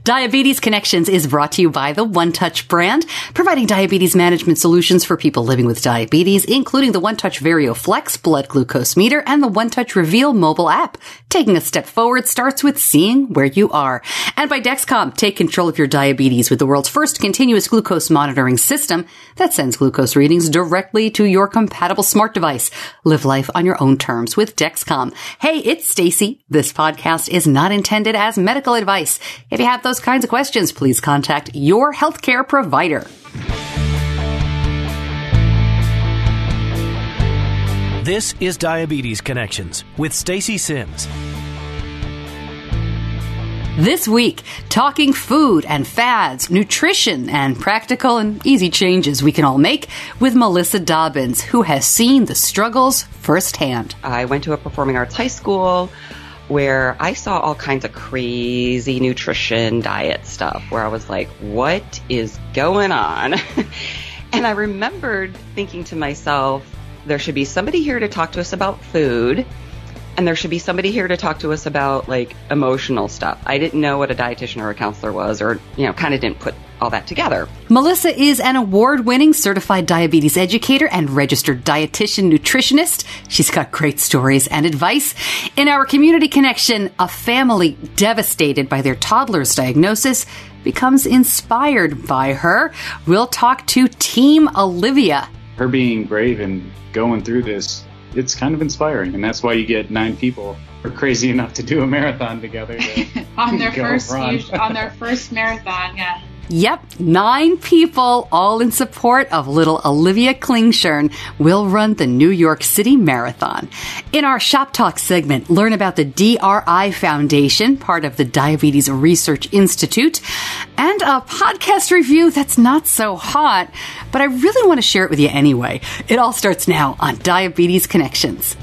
Diabetes Connections is brought to you by the One Touch brand, providing diabetes management solutions for people living with diabetes, including the One Touch VarioFlex blood glucose meter and the One Touch Reveal mobile app. Taking a step forward starts with seeing where you are. And by Dexcom, take control of your diabetes with the world's first continuous glucose monitoring system that sends glucose readings directly to your compatible smart device. Live life on your own terms with Dexcom. Hey, it's Stacey. This podcast is not intended as medical advice. If you have those kinds of questions, please contact your healthcare provider. This is Diabetes Connections with Stacey Sims. This week, talking food and fads, nutrition, and practical and easy changes we can all make with Melissa Dobbins, who has seen the struggles firsthand. I went to a performing arts high school where I saw all kinds of crazy nutrition diet stuff where I was like, what is going on? And I remembered thinking to myself, there should be somebody here to talk to us about food, and there should be somebody here to talk to us about like emotional stuff. I didn't know what a dietitian or a counselor was, or, kind of didn't put all that together. Melissa is an award-winning certified diabetes educator and registered dietitian nutritionist. She's got great stories and advice. In our community connection, a family devastated by their toddler's diagnosis becomes inspired by her. We'll talk to Team Olivia. Her being brave and going through this, it's kind of inspiring, and that's why you get 9 people who are crazy enough to do a marathon together on their first marathon. Yeah. Yep, 9 people, all in support of little Olivia Klingshirn, will run the New York City Marathon. In our Shop Talk segment, learn about the DRI Foundation, part of the Diabetes Research Institute, and a podcast review that's not so hot, but I really want to share it with you anyway. It all starts now on Diabetes Connections.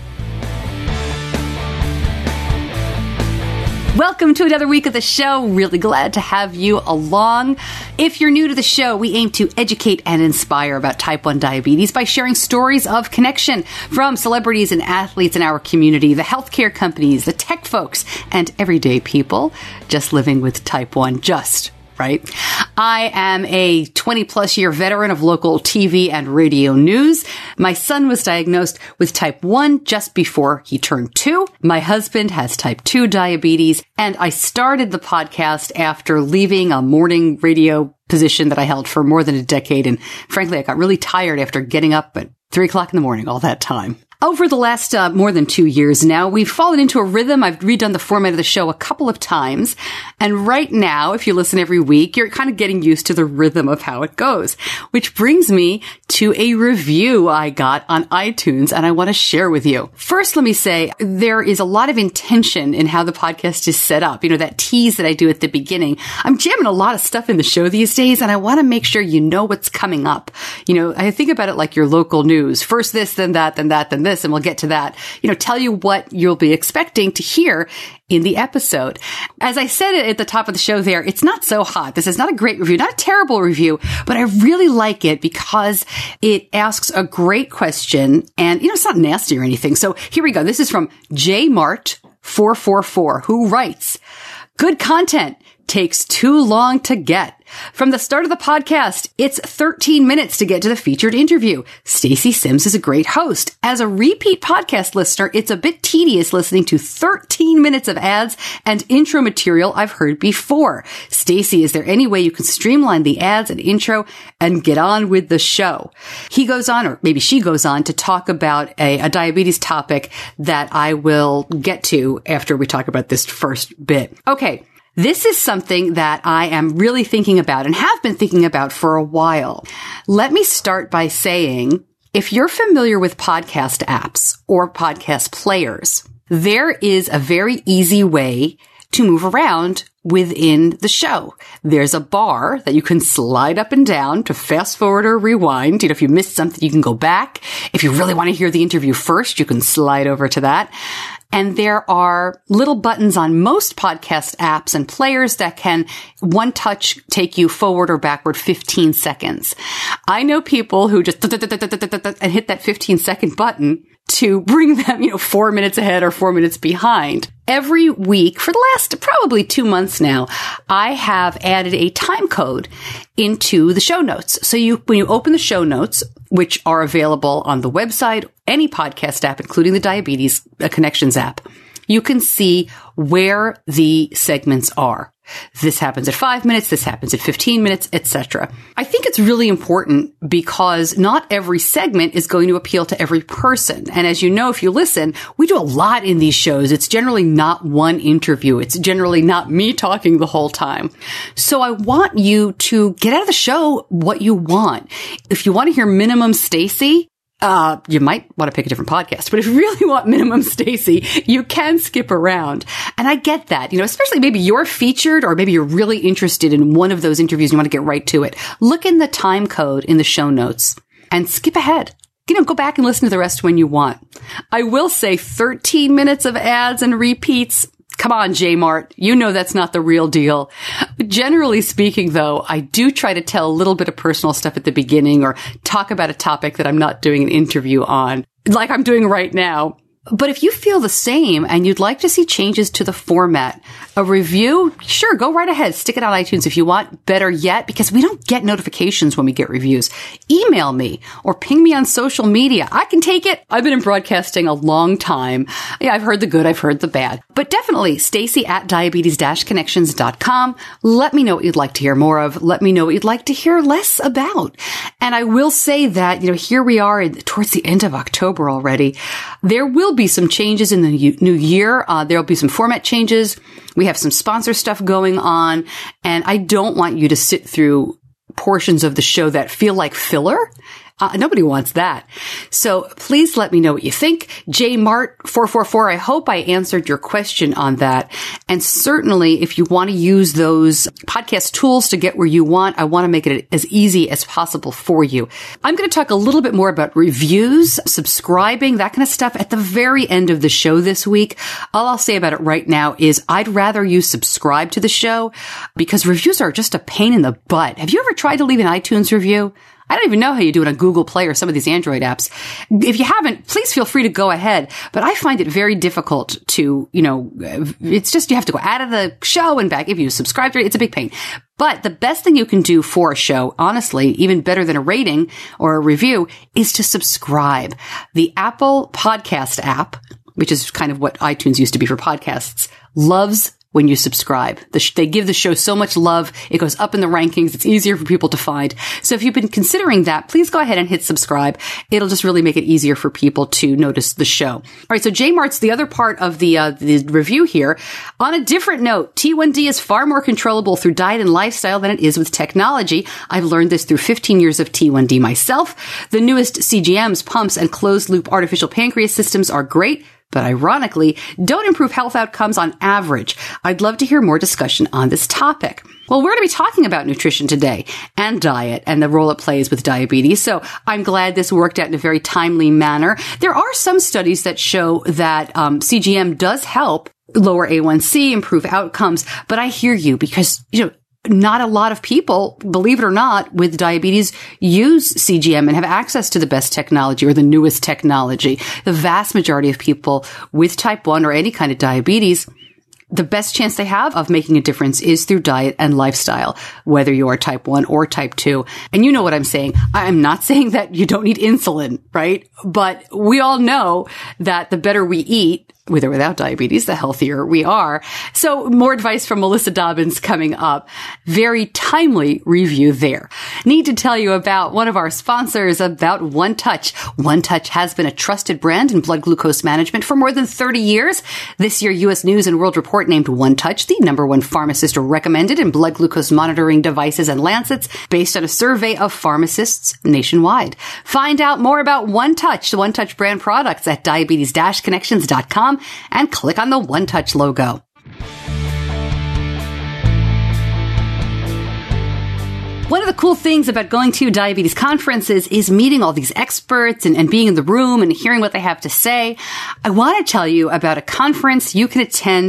Welcome to another week of the show. Really glad to have you along. If you're new to the show, we aim to educate and inspire about type 1 diabetes by sharing stories of connection from celebrities and athletes in our community, the healthcare companies, the tech folks, and everyday people just living with type 1 right? I am a 20-plus year veteran of local TV and radio news. My son was diagnosed with type 1 just before he turned 2. My husband has type 2 diabetes, and I started the podcast after leaving a morning radio position that I held for more than a decade. And frankly, I got really tired after getting up at 3 o'clock in the morning all that time. Over the last more than 2 years now, we've fallen into a rhythm. I've redone the format of the show a couple of times. And right now, if you listen every week, you're kind of getting used to the rhythm of how it goes, which brings me to a review I got on iTunes, and I want to share with you. First, let me say there is a lot of intention in how the podcast is set up. That tease that I do at the beginning. I'm jamming a lot of stuff in the show these days, and I want to make sure you know what's coming up. I think about it like your local news. First this, then that, then that, then this, and we'll get to that. Tell you what you'll be expecting to hear in the episode. As I said at the top of the show there, it's not so hot. This is not a great review, not a terrible review, but I really like it because it asks a great question and, it's not nasty or anything. So here we go. This is from JMart444, who writes, "Good content takes too long to get. From the start of the podcast, it's 13 minutes to get to the featured interview. Stacey Sims is a great host. As a repeat podcast listener, it's a bit tedious listening to 13 minutes of ads and intro material I've heard before. Stacey, is there any way you can streamline the ads and intro and get on with the show?" He goes on, or maybe she goes on, to talk about a diabetes topic that I will get to after we talk about this first bit. Okay. This is something that I am really thinking about and have been thinking about for a while. Let me start by saying, if you're familiar with podcast apps or podcast players, there is a very easy way to move around within the show. There's a bar that you can slide up and down to fast forward or rewind. If you missed something, you can go back. If you really want to hear the interview first, you can slide over to that. And there are little buttons on most podcast apps and players that can one touch take you forward or backward 15 seconds. I know people who just and hit that 15-second button to bring them, 4 minutes ahead or 4 minutes behind. Every week for the last probably 2 months now, I have added a time code into the show notes. So when you open the show notes, which are available on the website, any podcast app, including the Diabetes Connections app, you can see where the segments are. This happens at 5 minutes, this happens at 15 minutes, etc. I think it's really important because not every segment is going to appeal to every person. And as you know, if you listen, we do a lot in these shows. It's generally not one interview. It's generally not me talking the whole time. So I want you to get out of the show what you want. If you want to hear minimum Stacey, you might want to pick a different podcast, but if you really want minimum Stacey, you can skip around. And I get that, especially maybe you're featured or maybe you're really interested in one of those interviews and you want to get right to it. Look in the time code in the show notes and skip ahead. Go back and listen to the rest when you want. I will say 13 minutes of ads and repeats. Come on, J-Mart. That's not the real deal. Generally speaking, though, I do try to tell a little bit of personal stuff at the beginning or talk about a topic that I'm not doing an interview on, like I'm doing right now. But if you feel the same and you'd like to see changes to the format, a review, sure, go right ahead. Stick it on iTunes if you want. Better yet, because we don't get notifications when we get reviews. Email me or ping me on social media. I can take it. I've been in broadcasting a long time. Yeah, I've heard the good. I've heard the bad. But definitely, Stacey at diabetes-connections.com. Let me know what you'd like to hear more of. Let me know what you'd like to hear less about. And I will say that, here we are towards the end of October already. There will be some changes in the new year. There'll be some format changes. We have some sponsor stuff going on. And I don't want you to sit through portions of the show that feel like filler. Nobody wants that. So please let me know what you think. JMart444, I hope I answered your question on that. And certainly if you want to use those podcast tools to get where you want, I want to make it as easy as possible for you. I'm going to talk a little bit more about reviews, subscribing, that kind of stuff at the very end of the show this week. All I'll say about it right now is I'd rather you subscribe to the show because reviews are just a pain in the butt. Have you ever tried to leave an iTunes review? I don't even know how you do it on Google Play or some of these Android apps. If you haven't, please feel free to go ahead. But I find it very difficult to, it's just you have to go out of the show and back. If you subscribe to it, it's a big pain. But the best thing you can do for a show, honestly, even better than a rating or a review, is to subscribe. The Apple Podcast app, which is kind of what iTunes used to be for podcasts, loves when you subscribe. They give the show so much love. It goes up in the rankings. It's easier for people to find. So if you've been considering that, please go ahead and hit subscribe. It'll just really make it easier for people to notice the show. All right. So J-Mart's the other part of the review here. On a different note, T1D is far more controllable through diet and lifestyle than it is with technology. I've learned this through 15 years of T1D myself. The newest CGMs, pumps, and closed loop artificial pancreas systems are great, but ironically, don't improve health outcomes on average. I'd love to hear more discussion on this topic. Well, we're going to be talking about nutrition today and diet and the role it plays with diabetes. So I'm glad this worked out in a very timely manner. There are some studies that show that CGM does help lower A1C, improve outcomes. But I hear you because, not a lot of people, believe it or not, with diabetes use CGM and have access to the best technology or the newest technology. The vast majority of people with type 1 or any kind of diabetes, the best chance they have of making a difference is through diet and lifestyle, whether you are type 1 or type 2. And you know what I'm saying. I'm not saying that you don't need insulin, right? But we all know that the better we eat, with or without diabetes, the healthier we are. So more advice from Melissa Dobbins coming up. Very timely review there. Need to tell you about one of our sponsors, about One Touch. One Touch has been a trusted brand in blood glucose management for more than 30 years. This year, U.S. News and World Report named One Touch the #1 pharmacist recommended in blood glucose monitoring devices and lancets based on a survey of pharmacists nationwide. Find out more about One Touch, the One Touch brand products at diabetes-connections.com. and click on the One Touch logo. One of the cool things about going to diabetes conferences is meeting all these experts and being in the room and hearing what they have to say. I want to tell you about a conference you can attend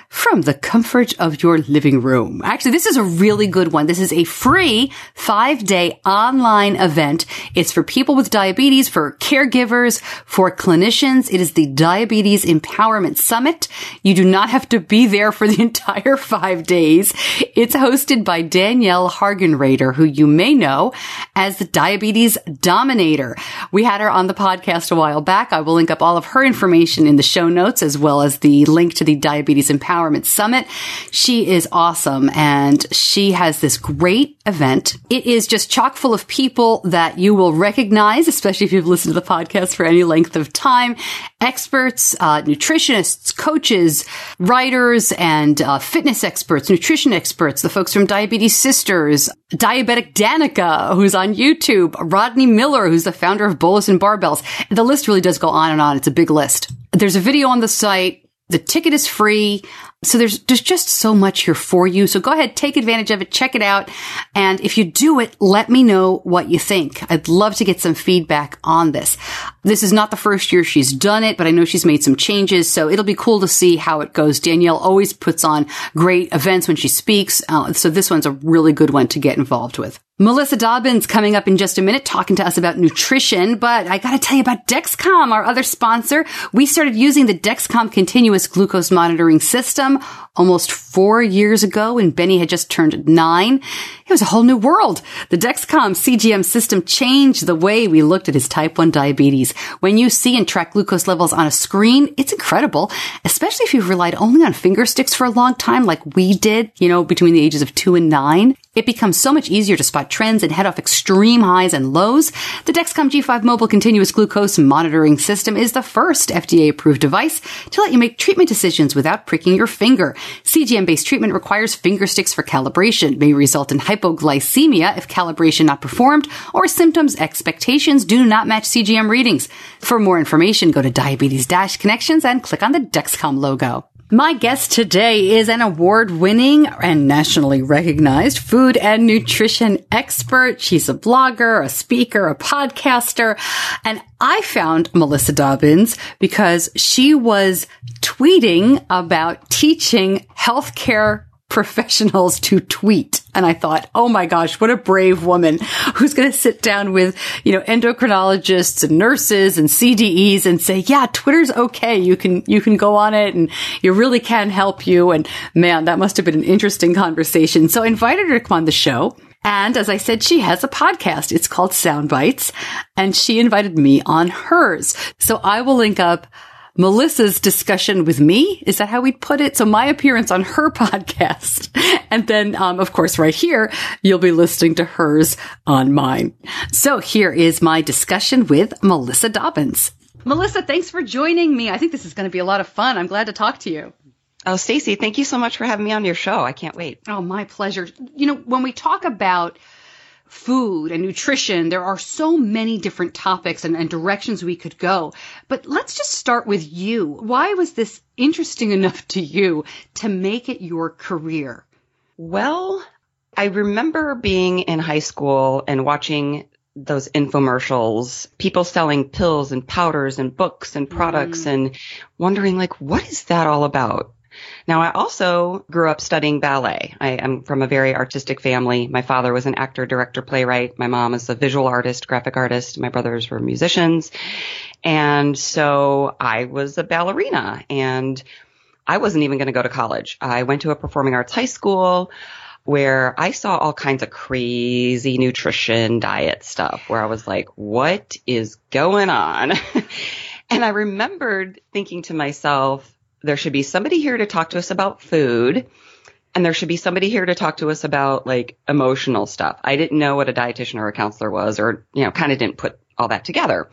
from the comfort of your living room. Actually, this is a really good one. This is a free 5-day online event. It's for people with diabetes, for caregivers, for clinicians. It is the Diabetes Empowerment Summit. You do not have to be there for the entire 5 days. It's hosted by Danielle Hargenrader, who you may know as the Diabetes Dominator. We had her on the podcast a while back. I will link up all of her information in the show notes, as well as the link to the Diabetes Empowerment Summit. She is awesome, and she has this great event. It is just chock full of people that you will recognize, especially if you've listened to the podcast for any length of time. Experts, nutritionists, coaches, writers, and fitness experts, nutrition experts, the folks from Diabetes Sisters, Diabetic Danica, who's on YouTube, Rodney Miller, who's the founder of Bolus and Barbells. The list really does go on and on. It's a big list. There's a video on the site. The ticket is free. So there's just so much here for you. So go ahead, take advantage of it, check it out. And if you do it, let me know what you think. I'd love to get some feedback on this. This is not the first year she's done it, but I know she's made some changes. So it'll be cool to see how it goes. Danielle always puts on great events when she speaks. So this one's a really good one to get involved with. Melissa Dobbins coming up in just a minute, talking to us about nutrition. But I got to tell you about Dexcom, our other sponsor. We started using the Dexcom continuous glucose monitoring system almost 4 years ago when Benny had just turned 9. It was a whole new world. The Dexcom CGM system changed the way we looked at his type 1 diabetes. When you see and track glucose levels on a screen, it's incredible, especially if you've relied only on finger sticks for a long time like we did, between the ages of 2 and 9. It becomes so much easier to spot trends and head off extreme highs and lows. The Dexcom G5 mobile continuous glucose monitoring system is the first FDA-approved device to let you make treatment decisions without pricking your finger. CGM-based treatment requires finger sticks for calibration, may result in hypoglycemia if calibration not performed, or symptoms expectations do not match CGM readings. For more information, go to Diabetes-Connections and click on the Dexcom logo. My guest today is an award-winning and nationally recognized food and nutrition expert. She's a blogger, a speaker, a podcaster, and I found Melissa Dobbins because she was tweeting about teaching healthcare professionals to tweet. And I thought, oh my gosh, what a brave woman who's going to sit down with, endocrinologists and nurses and CDEs and say, yeah, Twitter's okay. You can go on it and you really can help you. And man, that must have been an interesting conversation. So I invited her to come on the show. And as I said, she has a podcast. It's called Sound Bites, and she invited me on hers. So I will link up Melissa's discussion with me. Is that how we'd put it? So my appearance on her podcast. And then, of course, right here, you'll be listening to hers on mine. So here is my discussion with Melissa Dobbins. Melissa, thanks for joining me. I think this is going to be a lot of fun. I'm glad to talk to you. Oh, Stacey, thank you so much for having me on your show. I can't wait. Oh, my pleasure. When we talk about food and nutrition, there are so many different topics and directions we could go. But let's just start with you. Why was this interesting enough to you to make it your career? Well, I remember being in high school and watching those infomercials, people selling pills and powders and books and products and wondering, what is that all about? Now, I also grew up studying ballet. I am from a very artistic family. My father was an actor, director, playwright. My mom is a visual artist, graphic artist. My brothers were musicians. And so I was a ballerina, and I wasn't even going to go to college. I went to a performing arts high school where I saw all kinds of crazy nutrition diet stuff where I was like, what is going on? And I remembered thinking to myself, there should be somebody here to talk to us about food, and there should be somebody here to talk to us about emotional stuff. I didn't know what a dietitian or a counselor was, or, kind of didn't put all that together.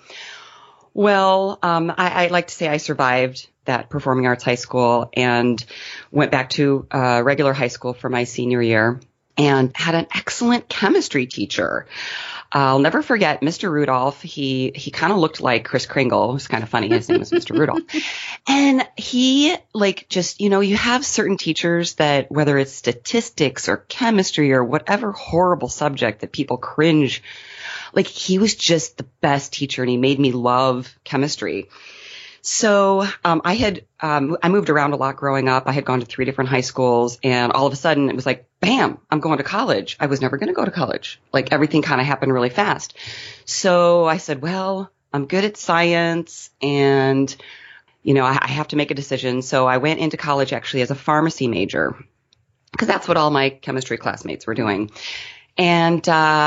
Well, I like to say I survived that performing arts high school and went back to regular high school for my senior year and had an excellent chemistry teacher. I'll never forget Mr. Rudolph. He kind of looked like Kris Kringle. It was kind of funny. His name was Mr. Rudolph. And he you have certain teachers that, whether it's statistics or chemistry or whatever horrible subject that people cringe, he was just the best teacher, and he made me love chemistry. So I moved around a lot growing up. I had gone to 3 different high schools, and all of a sudden it was like, bam, I'm going to college. I was never going to go to college. Like everything kind of happened really fast. So I said, well, I'm good at science and, I have to make a decision. So I went into college actually as a pharmacy major because that's what all my chemistry classmates were doing. And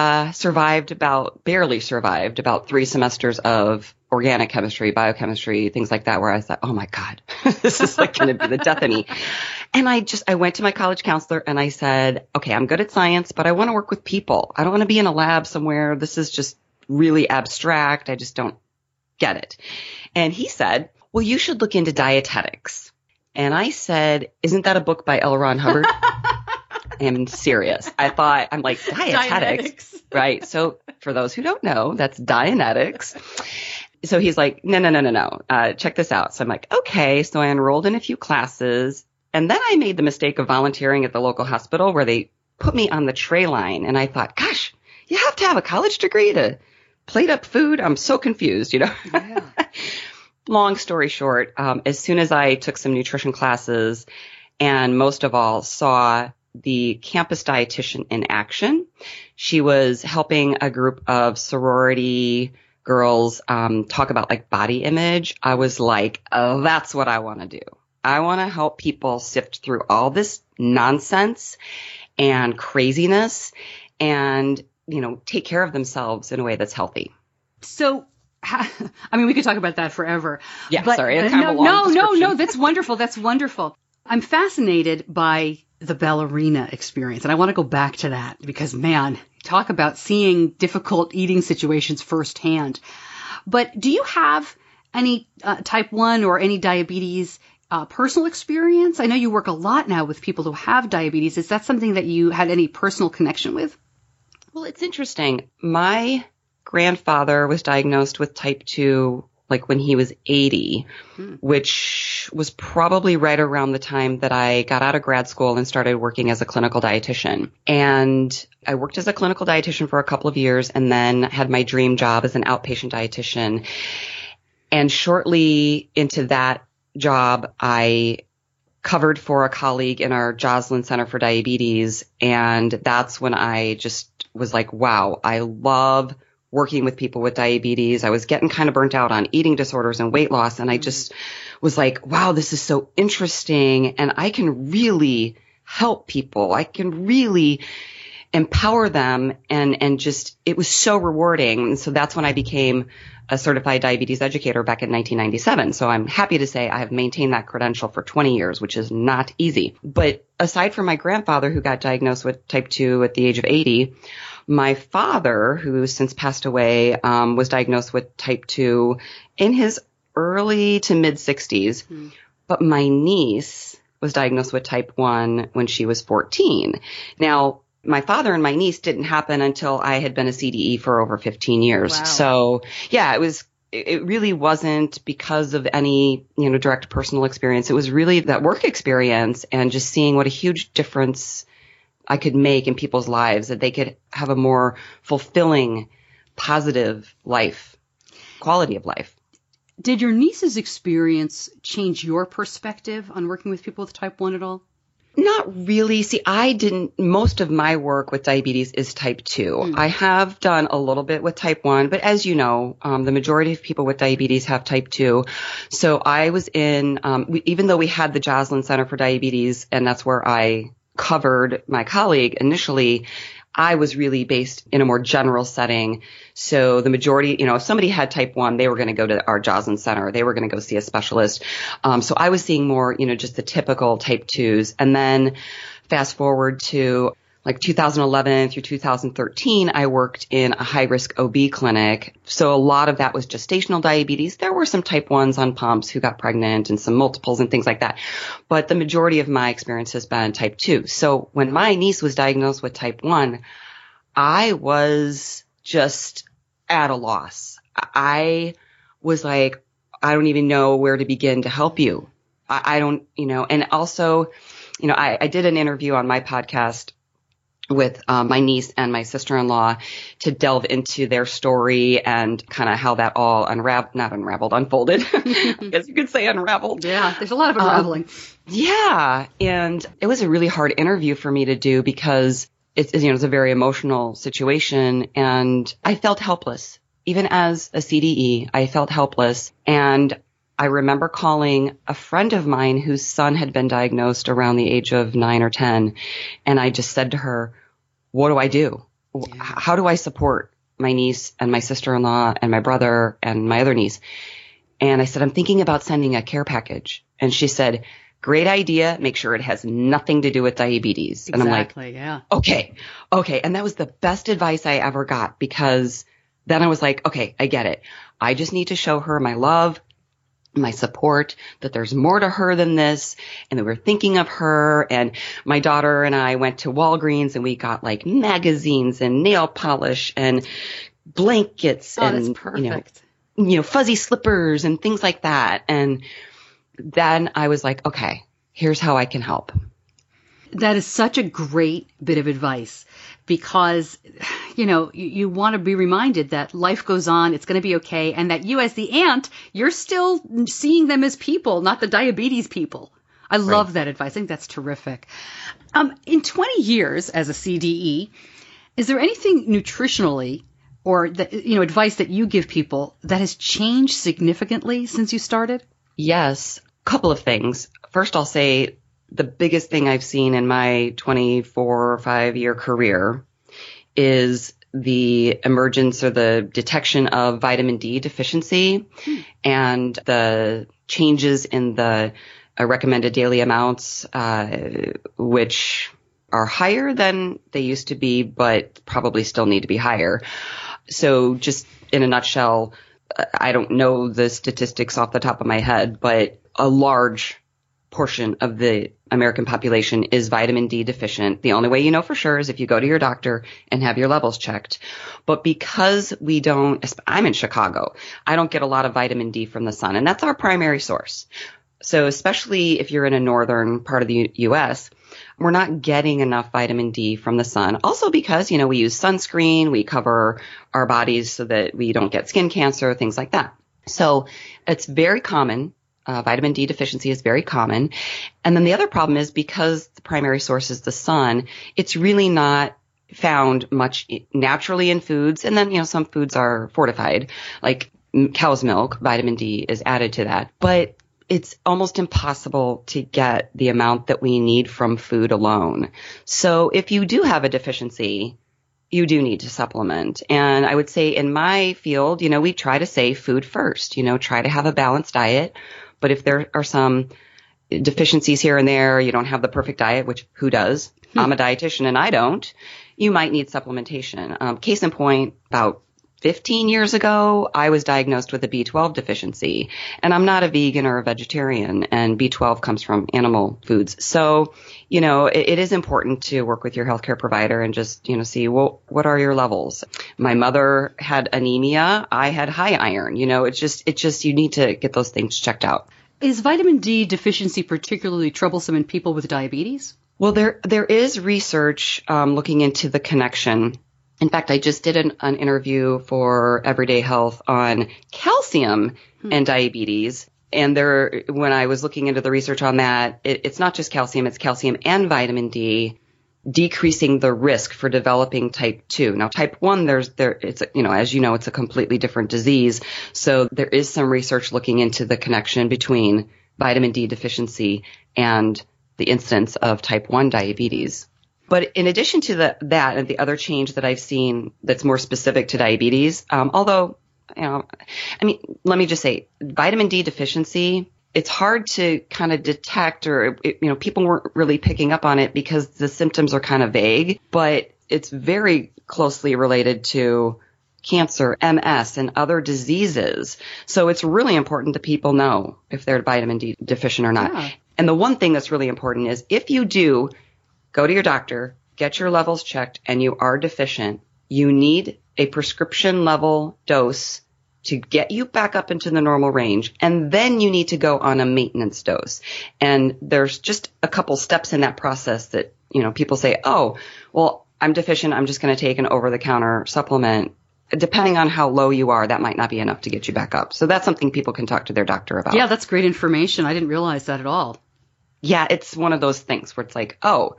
barely survived about 3 semesters of organic chemistry, biochemistry, things like that, where I thought, oh my God, this is like going to be the death of me. And I went to my college counselor and I said, okay, I'm good at science, but I want to work with people. I don't want to be in a lab somewhere. This is just really abstract. I just don't get it. And he said, well, you should look into dietetics. And I said, isn't that a book by L. Ron Hubbard? I'm serious. I'm like, dietetics, right? So for those who don't know, that's Dianetics. So he's like, no. Check this out. So I'm like, okay. So I enrolled in a few classes, and then I made the mistake of volunteering at the local hospital where they put me on the tray line. And I thought, gosh, you have to have a college degree to plate up food. I'm so confused, Yeah. Long story short, as soon as I took some nutrition classes and most of all saw the campus dietitian in action, she was helping a group of sorority girls talk about like body image. I was like, oh, that's what I want to do. I want to help people sift through all this nonsense and craziness and, take care of themselves in a way that's healthy. So, we could talk about that forever. Yeah, but, sorry. It's kind of a long description. No, that's wonderful. That's wonderful. I'm fascinated by the ballerina experience, and I want to go back to that because, man, talk about seeing difficult eating situations firsthand. But do you have any type 1 or any diabetes personal experience? I know you work a lot now with people who have diabetes. Is that something that you had any personal connection with? Well, it's interesting. My grandfather was diagnosed with type 2 like when he was 80, which was probably right around the time that I got out of grad school and started working as a clinical dietitian. And I worked as a clinical dietitian for a couple of years and then had my dream job as an outpatient dietitian. And shortly into that job, I covered for a colleague in our Joslin Center for Diabetes. And that's when I just was like, wow, I love working with people with diabetes. I was getting kind of burnt out on eating disorders and weight loss. And I just was like, wow, this is so interesting. And I can really help people. I can really empower them. And just, it was so rewarding. And so that's when I became a certified diabetes educator back in 1997. So I'm happy to say I have maintained that credential for 20 years, which is not easy. But aside from my grandfather who got diagnosed with type 2 at the age of 80, my father, who since passed away, was diagnosed with type 2 in his early to mid 60s. But my niece was diagnosed with type 1 when she was 14. Now, my father and my niece didn't happen until I had been a CDE for over 15 years. Wow. So yeah, it really wasn't because of any, direct personal experience. It was really that work experience and just seeing what a huge difference I could make in people's lives, that they could have a more fulfilling, positive life, quality of life. Did your niece's experience change your perspective on working with people with type 1 at all? Not really. See, most of my work with diabetes is type 2. I have done a little bit with type 1, but as you know, the majority of people with diabetes have type 2. So I was even though we had the Joslin Center for Diabetes, and that's where I covered my colleague initially, I was really based in a more general setting. So the majority, if somebody had type 1, they were going to go to our Joslin Center. They were going to go see a specialist. So I was seeing more, just the typical type 2s. And then fast forward to like 2011 through 2013, I worked in a high-risk OB clinic. So a lot of that was gestational diabetes. There were some type 1s on pumps who got pregnant and some multiples and things like that. But the majority of my experience has been type 2. So when my niece was diagnosed with type 1, I was just at a loss. I was like, I don't even know where to begin to help you. I don't, and also, I did an interview on my podcast with my niece and my sister-in-law to delve into their story and kind of how that all unfolded. I guess you could say unraveled. Yeah, there's a lot of unraveling. Yeah. And it was a really hard interview for me to do because it's a very emotional situation. And I felt helpless. Even as a CDE, I felt helpless. And I remember calling a friend of mine whose son had been diagnosed around the age of 9 or 10. And I just said to her, what do I do? Yeah. How do I support my niece and my sister-in-law and my brother and my other niece? And I said, I'm thinking about sending a care package. And she said, great idea. Make sure it has nothing to do with diabetes. Exactly, and I'm like, yeah. Okay. And that was the best advice I ever got, because then I was like, okay, I get it. I just need to show her my love, my support, that there's more to her than this, and that we're thinking of her. And my daughter and I went to Walgreens and we got like magazines and nail polish and blankets and that's perfect. Fuzzy slippers and things like that. And then I was like, okay, here's how I can help. That is such a great bit of advice, because, you want to be reminded that life goes on, it's going to be okay, and that you as the aunt, you're still seeing them as people, not the diabetes people. I love that advice. I think that's terrific. In 20 years as a CDE, is there anything nutritionally or that, advice that you give people that has changed significantly since you started? Yes, a couple of things. First, I'll say the biggest thing I've seen in my 24 or 5-year career is the emergence or the detection of vitamin D deficiency and the changes in the recommended daily amounts, which are higher than they used to be, but probably still need to be higher. So just in a nutshell, I don't know the statistics off the top of my head, but a large portion of the American population is vitamin D deficient. The only way you know for sure is if you go to your doctor and have your levels checked. But because I'm in Chicago, I don't get a lot of vitamin D from the sun, and that's our primary source. So especially if you're in a northern part of the U.S., we're not getting enough vitamin D from the sun. Also because, we use sunscreen, we cover our bodies so that we don't get skin cancer, things like that. So it's very common. Vitamin D deficiency is very common. And then the other problem is because the primary source is the sun, it's really not found much naturally in foods. And then, some foods are fortified, like cow's milk, vitamin D is added to that. But it's almost impossible to get the amount that we need from food alone. So if you do have a deficiency, you do need to supplement. And I would say in my field, we try to say food first, try to have a balanced diet. But if there are some deficiencies here and there, you don't have the perfect diet, which who does? I'm a dietitian and I don't. You might need supplementation. Case in point, about 15 years ago, I was diagnosed with a B12 deficiency, and I'm not a vegan or a vegetarian, and B12 comes from animal foods. So, it is important to work with your healthcare provider and just, see, well, what are your levels? My mother had anemia. I had high iron. It's just you need to get those things checked out. Is vitamin D deficiency particularly troublesome in people with diabetes? Well, there is research looking into the connection. In fact, I just did an interview for Everyday Health on calcium and diabetes. And when I was looking into the research on that, it's not just calcium, it's calcium and vitamin D decreasing the risk for developing type 2. Now, type 1, as it's a completely different disease. So there is some research looking into the connection between vitamin D deficiency and the incidence of type 1 diabetes. But in addition to that and the other change that I've seen that's more specific to diabetes, let me just say, vitamin D deficiency, it's hard to kind of detect or, people weren't really picking up on it because the symptoms are kind of vague, but it's very closely related to cancer, MS, and other diseases. So it's really important that people know if they're vitamin D deficient or not. Yeah. And the one thing that's really important is if you do go to your doctor, get your levels checked, and you are deficient, you need a prescription level dose to get you back up into the normal range. And then you need to go on a maintenance dose. And there's just a couple steps in that process that, people say, oh, well, I'm deficient, I'm just going to take an over-the-counter supplement. Depending on how low you are, that might not be enough to get you back up. So that's something people can talk to their doctor about. Yeah, that's great information. I didn't realize that at all. Yeah, it's one of those things where it's like, oh,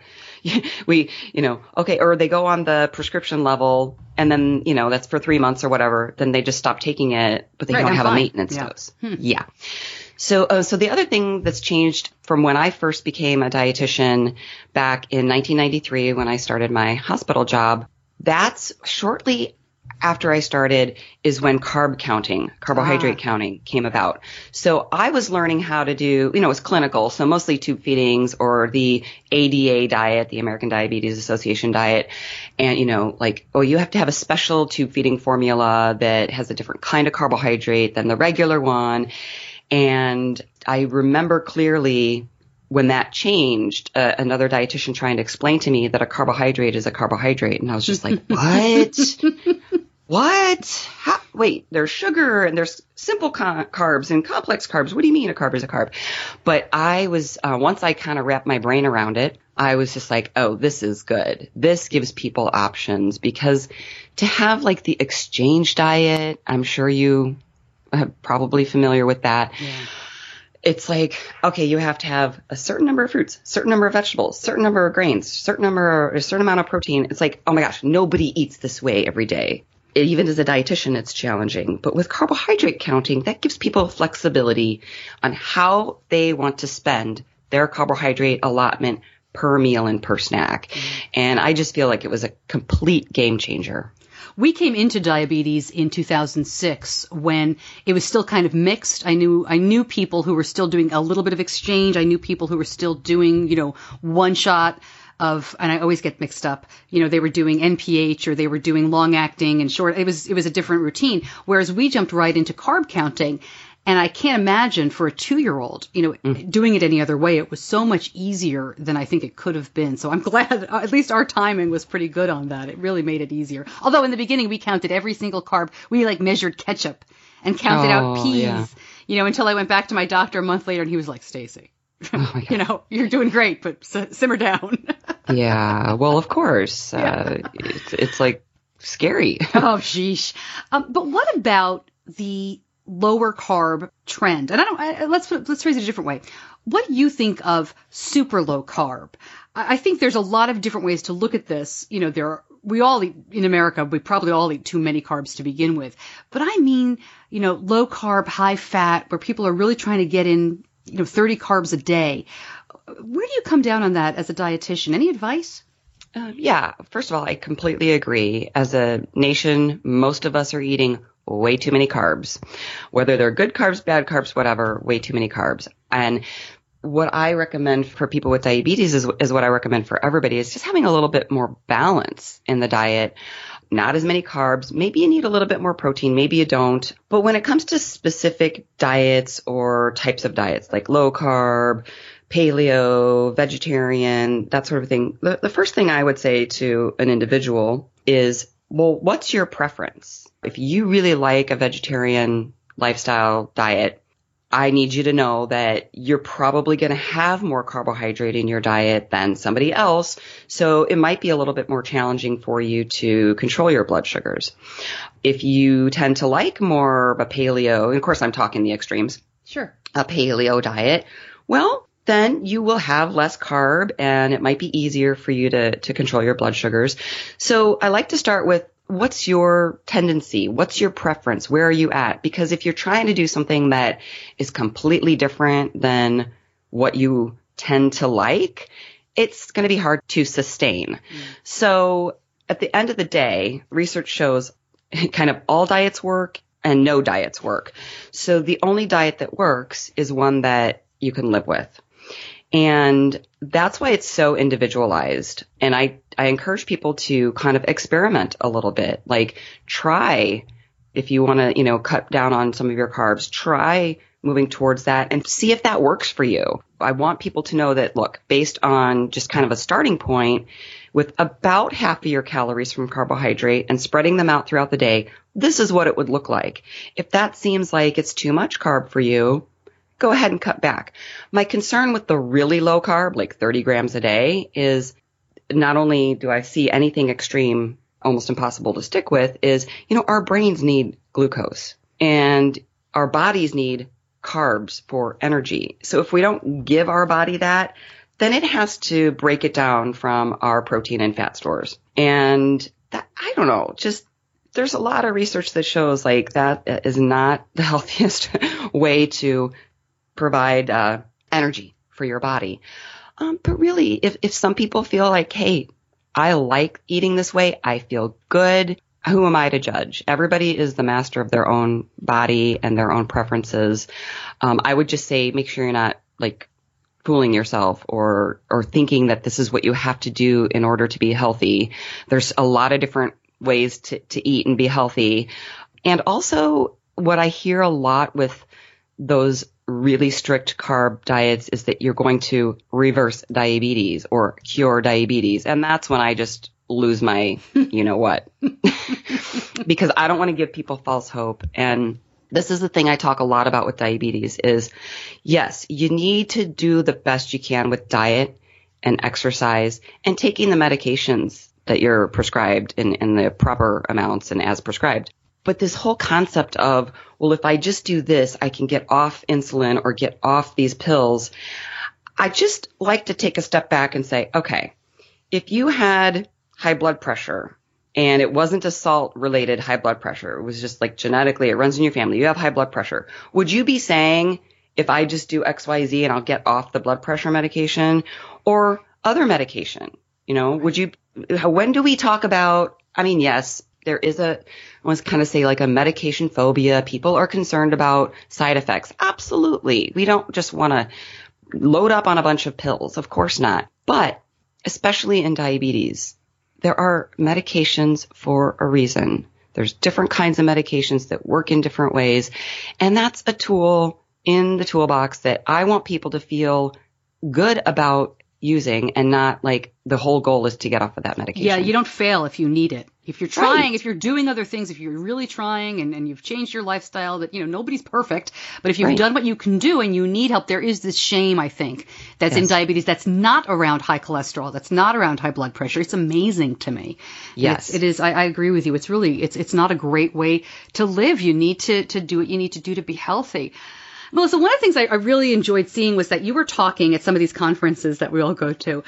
okay, or they go on the prescription level and then, that's for 3 months or whatever. Then they just stop taking it, but they don't have a maintenance dose. Yeah. So the other thing that's changed from when I first became a dietitian back in 1993 when I started my hospital job, that's shortly after I started is when carbohydrate counting came about. So I was learning how to do, it was clinical, so mostly tube feedings or the ADA diet, the American Diabetes Association diet. And, you have to have a special tube feeding formula that has a different kind of carbohydrate than the regular one. And I remember clearly when that changed, another dietitian trying to explain to me that a carbohydrate is a carbohydrate. And I was just like, what? What? Wait, there's sugar and there's simple carbs and complex carbs. What do you mean a carb is a carb? But I was, once I kind of wrapped my brain around it, I was just like, oh, this is good. This gives people options because to have like the exchange diet, I'm sure you are probably familiar with that. Yeah. It's like, okay, you have to have a certain number of fruits, certain number of vegetables, certain number of grains, a certain amount of protein. It's like, oh my gosh, nobody eats this way every day. Even as a dietitian, it's challenging. But with carbohydrate counting, that gives people flexibility on how they want to spend their carbohydrate allotment per meal and per snack. And I just feel like it was a complete game changer. We came into diabetes in 2006 when it was still kind of mixed. I knew people who were still doing a little bit of exchange. I knew people who were still doing, one shot of, and I always get mixed up, they were doing NPH or they were doing long acting and short. It was a different routine. Whereas we jumped right into carb counting. And I can't imagine for a 2-year-old, doing it any other way. It was so much easier than I think it could have been. So I'm glad at least our timing was pretty good on that. It really made it easier. Although in the beginning we counted every single carb. We measured ketchup and counted out peas, until I went back to my doctor a month later and he was like, Stacey, you're doing great, but simmer down. Yeah. Well, of course. It's like scary. Oh, sheesh. But what about the lower carb trend? And let's phrase it a different way. What do you think of super low carb? I think there's a lot of different ways to look at this. We all eat in America, we probably all eat too many carbs to begin with. But I mean, low carb, high fat, where people are really trying to get in, 30 carbs a day. Where do you come down on that as a dietitian? Any advice? Yeah. First of all, I completely agree. As a nation, most of us are eating way too many carbs, whether they're good carbs, bad carbs, whatever, way too many carbs. And what I recommend for people with diabetes is what I recommend for everybody is just having a little bit more balance in the diet. Not as many carbs. Maybe you need a little bit more protein. Maybe you don't. But when it comes to specific diets or types of diets like low carb, paleo, vegetarian, that sort of thing, the first thing I would say to an individual is, well, what's your preference? If you really like a vegetarian lifestyle diet, I need you to know that you're probably going to have more carbohydrate in your diet than somebody else. So it might be a little bit more challenging for you to control your blood sugars. If you tend to like more of a paleo, and of course I'm talking the extremes. Sure. A paleo diet, well, then you will have less carb and it might be easier for you to control your blood sugars. So I like to start with, what's your tendency? What's your preference? Where are you at? Because if you're trying to do something that is completely different than what you tend to like, it's going to be hard to sustain. So at the end of the day, research shows kind of all diets work and no diets work. So the only diet that works is one that you can live with. And that's why it's so individualized. And I encourage people to kind of experiment a little bit. Like try, if you want to, cut down on some of your carbs, try moving towards that and see if that works for you. I want people to know that, look, based on just kind of a starting point with about half of your calories from carbohydrate and spreading them out throughout the day, this is what it would look like. If that seems like it's too much carb for you, go ahead and cut back. My concern with the really low carb, like 30 grams a day, is not only do I see anything extreme almost impossible to stick with, is, our brains need glucose and our bodies need carbs for energy. So if we don't give our body that, then it has to break it down from our protein and fat stores. And that, I don't know, just there's a lot of research that shows like that is not the healthiest way to provide energy for your body. But really, if some people feel like, hey, I like eating this way, I feel good, who am I to judge? Everybody is the master of their own body and their own preferences. I would just say make sure you're not like fooling yourself or thinking that this is what you have to do in order to be healthy. There's a lot of different ways to eat and be healthy. And also what I hear a lot with those really strict carb diets is that you're going to reverse diabetes or cure diabetes. And that's when I just lose my, what, because I don't want to give people false hope. And this is the thing I talk a lot about with diabetes is, yes, you need to do the best you can with diet and exercise and taking the medications that you're prescribed in the proper amounts and as prescribed. But this whole concept of, well, if I just do this, I can get off insulin or get off these pills. I just like to take a step back and say, okay, if you had high blood pressure and it wasn't a salt related high blood pressure, it was just like genetically, it runs in your family, you have high blood pressure. Would you be saying, if I just do XYZ and I'll get off the blood pressure medication or other medication? When do we talk about, yes, there is I want to kind of say like a medication phobia. People are concerned about side effects. Absolutely. We don't just want to load up on a bunch of pills. Of course not. But especially in diabetes, there are medications for a reason. There's different kinds of medications that work in different ways. And that's a tool in the toolbox that I want people to feel good about using and not like the whole goal is to get off of that medication. Yeah, you don't fail if you need it. If you're trying, if you're doing other things, if you're really trying and you've changed your lifestyle, that, nobody's perfect, but if you've done what you can do and you need help, there is this shame, I think, that's in diabetes that's not around high cholesterol, that's not around high blood pressure. It's amazing to me. Yes. It is. I agree with you. It's really, it's not a great way to live. You need to do what you need to do to be healthy. Melissa, one of the things I really enjoyed seeing was that you were talking at some of these conferences that we all go to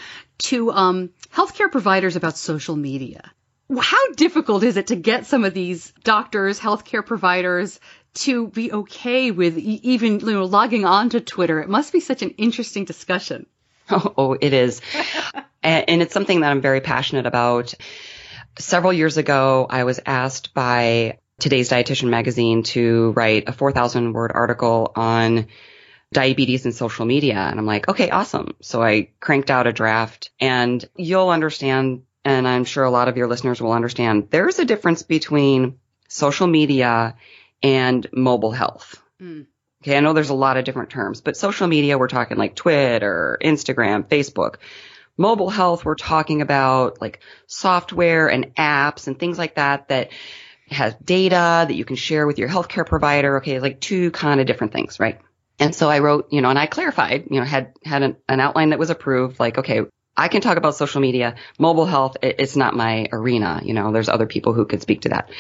healthcare providers about social media. How difficult is it to get some of these doctors, healthcare providers to be okay with even logging on to Twitter? It must be such an interesting discussion. Oh, it is. And it's something that I'm very passionate about. Several years ago, I was asked by Today's Dietitian magazine to write a 4,000-word article on diabetes and social media. And I'm like, okay, awesome. So I cranked out a draft, and you'll understand, and I'm sure a lot of your listeners will understand, there's a difference between social media and mobile health. Okay, I know there's a lot of different terms, but social media, we're talking like Twitter, Instagram, Facebook. Mobile health, we're talking about like software and apps and things like that has data that you can share with your healthcare provider. Okay, like two kind of different things, right? And so I wrote, and I clarified, had an outline that was approved, like, okay, I can talk about social media, mobile health, it's not my arena. There's other people who could speak to that.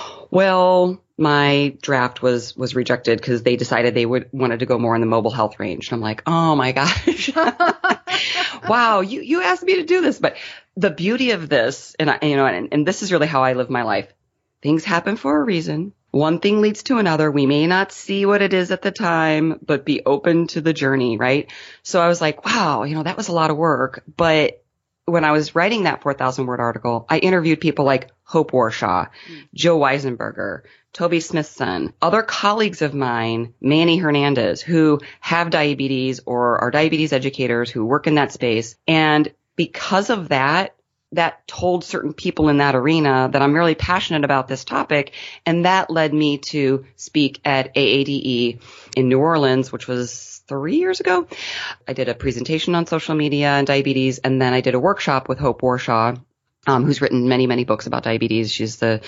Well, my draft was rejected because they decided they wanted to go more in the mobile health range. And I'm like, oh my gosh, wow, you asked me to do this. But the beauty of this, and this is really how I live my life. Things happen for a reason. One thing leads to another. We may not see what it is at the time, but be open to the journey, right? So I was like, wow, that was a lot of work. But when I was writing that 4,000-word article, I interviewed people like Hope Warshaw, Joe Weisenberger, Toby Smithson, other colleagues of mine, Manny Hernandez, who have diabetes or are diabetes educators who work in that space. And because of that told certain people in that arena that I'm really passionate about this topic. And that led me to speak at AADE in New Orleans, which was 3 years ago. I did a presentation on social media and diabetes, and then I did a workshop with Hope Warshaw who's written many, many books about diabetes. She's the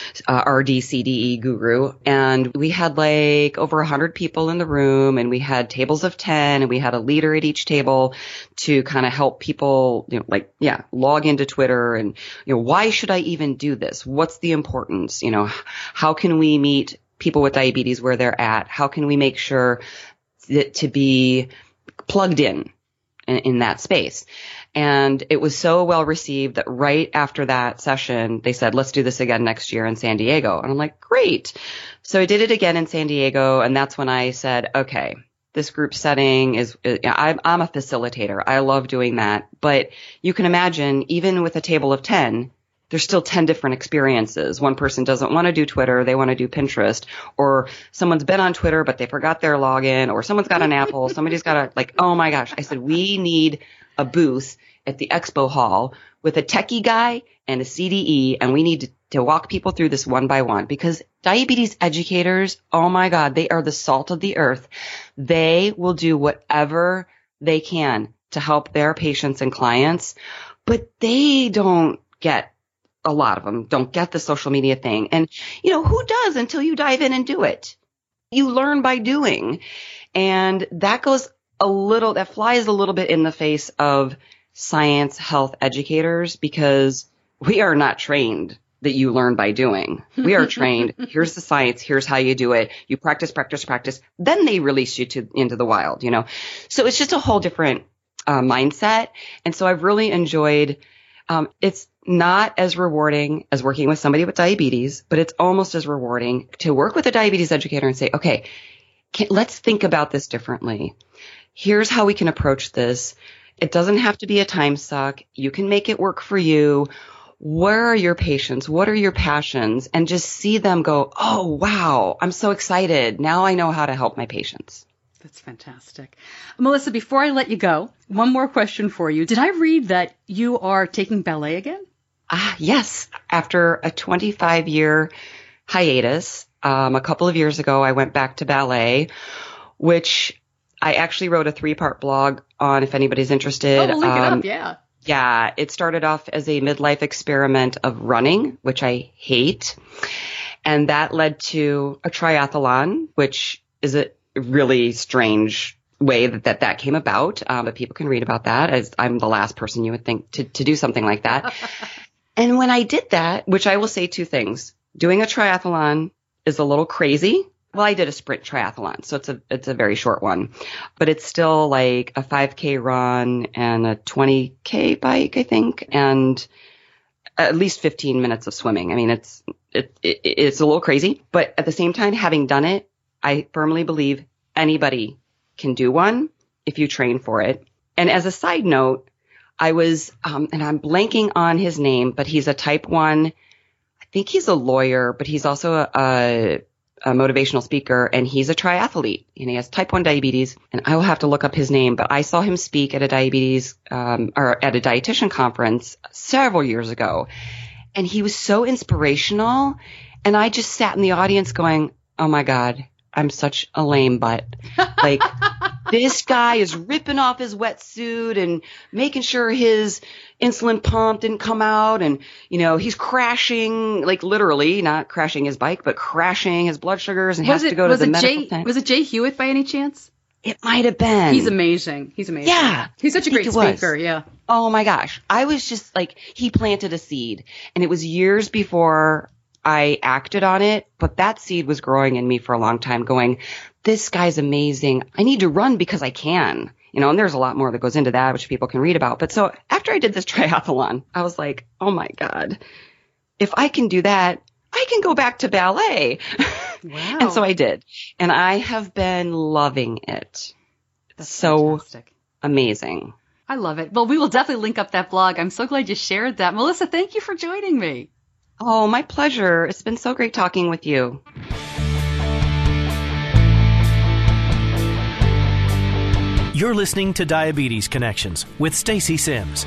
RD-CDE guru. And we had like over 100 people in the room, and we had tables of 10, and we had a leader at each table to kind of help people, log into Twitter and, why should I even do this? What's the importance? How can we meet people with diabetes where they're at? How can we make sure that to be plugged in that space? And it was so well received that right after that session, they said, let's do this again next year in San Diego. And I'm like, great. So I did it again in San Diego. And that's when I said, okay, this group setting I'm a facilitator. I love doing that. But you can imagine, even with a table of 10, there's still 10 different experiences. One person doesn't want to do Twitter. They want to do Pinterest, or someone's been on Twitter, but they forgot their login, or someone's got an Apple. Somebody's got oh my gosh. I said, we need a booth at the expo hall with a techie guy and a CDE, and we need to walk people through this one by one, because diabetes educators, oh my God, they are the salt of the earth. They will do whatever they can to help their patients and clients, but they don't get, a lot of them don't get the social media thing. And, who does until you dive in and do it? You learn by doing. And that flies a little bit in the face of science health educators, because we are not trained that you learn by doing. We are trained. Here's the science. Here's how you do it. You practice, practice, practice. Then they release you into the wild, So it's just a whole different mindset. And so I've really enjoyed, it's not as rewarding as working with somebody with diabetes, but it's almost as rewarding to work with a diabetes educator and say, okay, let's think about this differently. Here's how we can approach this. It doesn't have to be a time suck. You can make it work for you. Where are your patients? What are your passions? And just see them go, oh, wow, I'm so excited. Now I know how to help my patients. That's fantastic. Melissa, before I let you go, one more question for you. Did I read that you are taking ballet again? Yes. After a 25-year hiatus, a couple of years ago, I went back to ballet, which I actually wrote a 3-part blog on, if anybody's interested. Oh, we'll link it up, yeah. Yeah, it started off as a midlife experiment of running, which I hate. And that led to a triathlon, which is a really strange way that came about. But people can read about that, as I'm the last person you would think to do something like that. And when I did that, which I will say 2 things, doing a triathlon is a little crazy. Well, I did a sprint triathlon, so it's a very short one, but it's still like a 5K run and a 20K bike, I think, and at least 15 minutes of swimming. I mean, it's a little crazy, but at the same time, having done it, I firmly believe anybody can do one if you train for it. And as a side note, I was, and I'm blanking on his name, but he's a type 1. I think he's a lawyer, but he's also a motivational speaker, and he's a triathlete, and he has type 1 diabetes, and I will have to look up his name, but I saw him speak at a diabetes, or at a dietitian conference several years ago, and he was so inspirational, and I just sat in the audience going, oh my God, I'm such a lame butt. Like, this guy is ripping off his wetsuit and making sure his insulin pump didn't come out. And, he's crashing, like literally not crashing his bike, but crashing his blood sugars, and has to go to the medical thing. Was it Jay Hewitt by any chance? It might have been. He's amazing. Yeah. He's such a great speaker. Yeah. Oh my gosh. I was just like, he planted a seed, and it was years before I acted on it, but that seed was growing in me for a long time, going, this guy's amazing. I need to run because I can, and there's a lot more that goes into that, which people can read about. But so after I did this triathlon, I was like, oh my God, if I can do that, I can go back to ballet. Wow. And so I did. And I have been loving it. That's so fantastic. Amazing. I love it. Well, we will definitely link up that blog. I'm so glad you shared that. Melissa, thank you for joining me. Oh, my pleasure. It's been so great talking with you. You're listening to Diabetes Connections with Stacey Sims.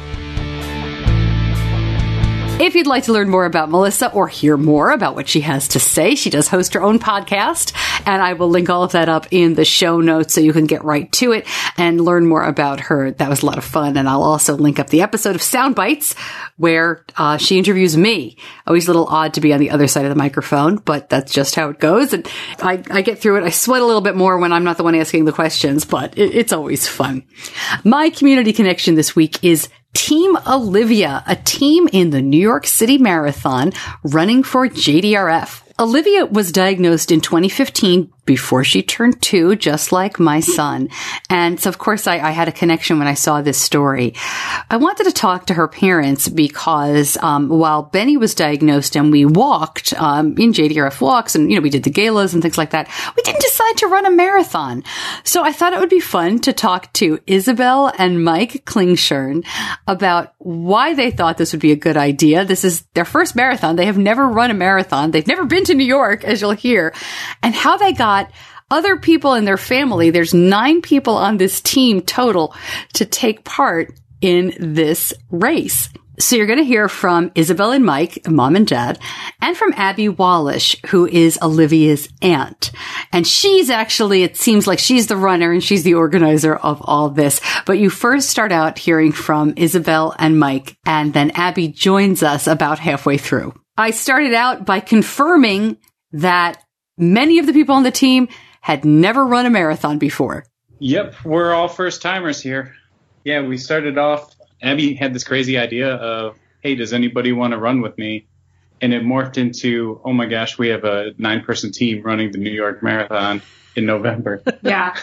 If you'd like to learn more about Melissa or hear more about what she has to say, she does host her own podcast And I will link all of that up in the show notes so you can get right to it and learn more about her. That was a lot of fun. And I'll also link up the episode of Sound Bites where she interviews me. Always a little odd to be on the other side of the microphone, but that's just how it goes. And I get through it. I sweat a little bit more when I'm not the one asking the questions, but it's always fun. My community connection this week is Team Olivia, a team in the New York City Marathon running for JDRF. Olivia was diagnosed in 2015 before she turned 2, just like my son. And so, of course, I had a connection when I saw this story. I wanted to talk to her parents because while Benny was diagnosed and we walked in JDRF walks and, we did the galas and things like that, we didn't decide to run a marathon. So I thought it would be fun to talk to Isabel and Mike Klingshirn about why they thought this would be a good idea. This is their first marathon. They have never run a marathon. They've never been to New York, as you'll hear, and how they got other people in their family. There's 9 people on this team total to take part in this race. So you're going to hear from Isabel and Mike, mom and dad, and from Abby Wallisch, who is Olivia's aunt. And she's actually, it seems like she's the runner and she's the organizer of all this. But you first start out hearing from Isabel and Mike, and then Abby joins us about halfway through. I started out by confirming that many of the people on the team had never run a marathon before. Yep, we're all first timers here. Yeah, we started off, Abby had this crazy idea of, hey, does anybody want to run with me? And it morphed into, oh my gosh, we have a 9-person team running the New York Marathon in November. Yeah,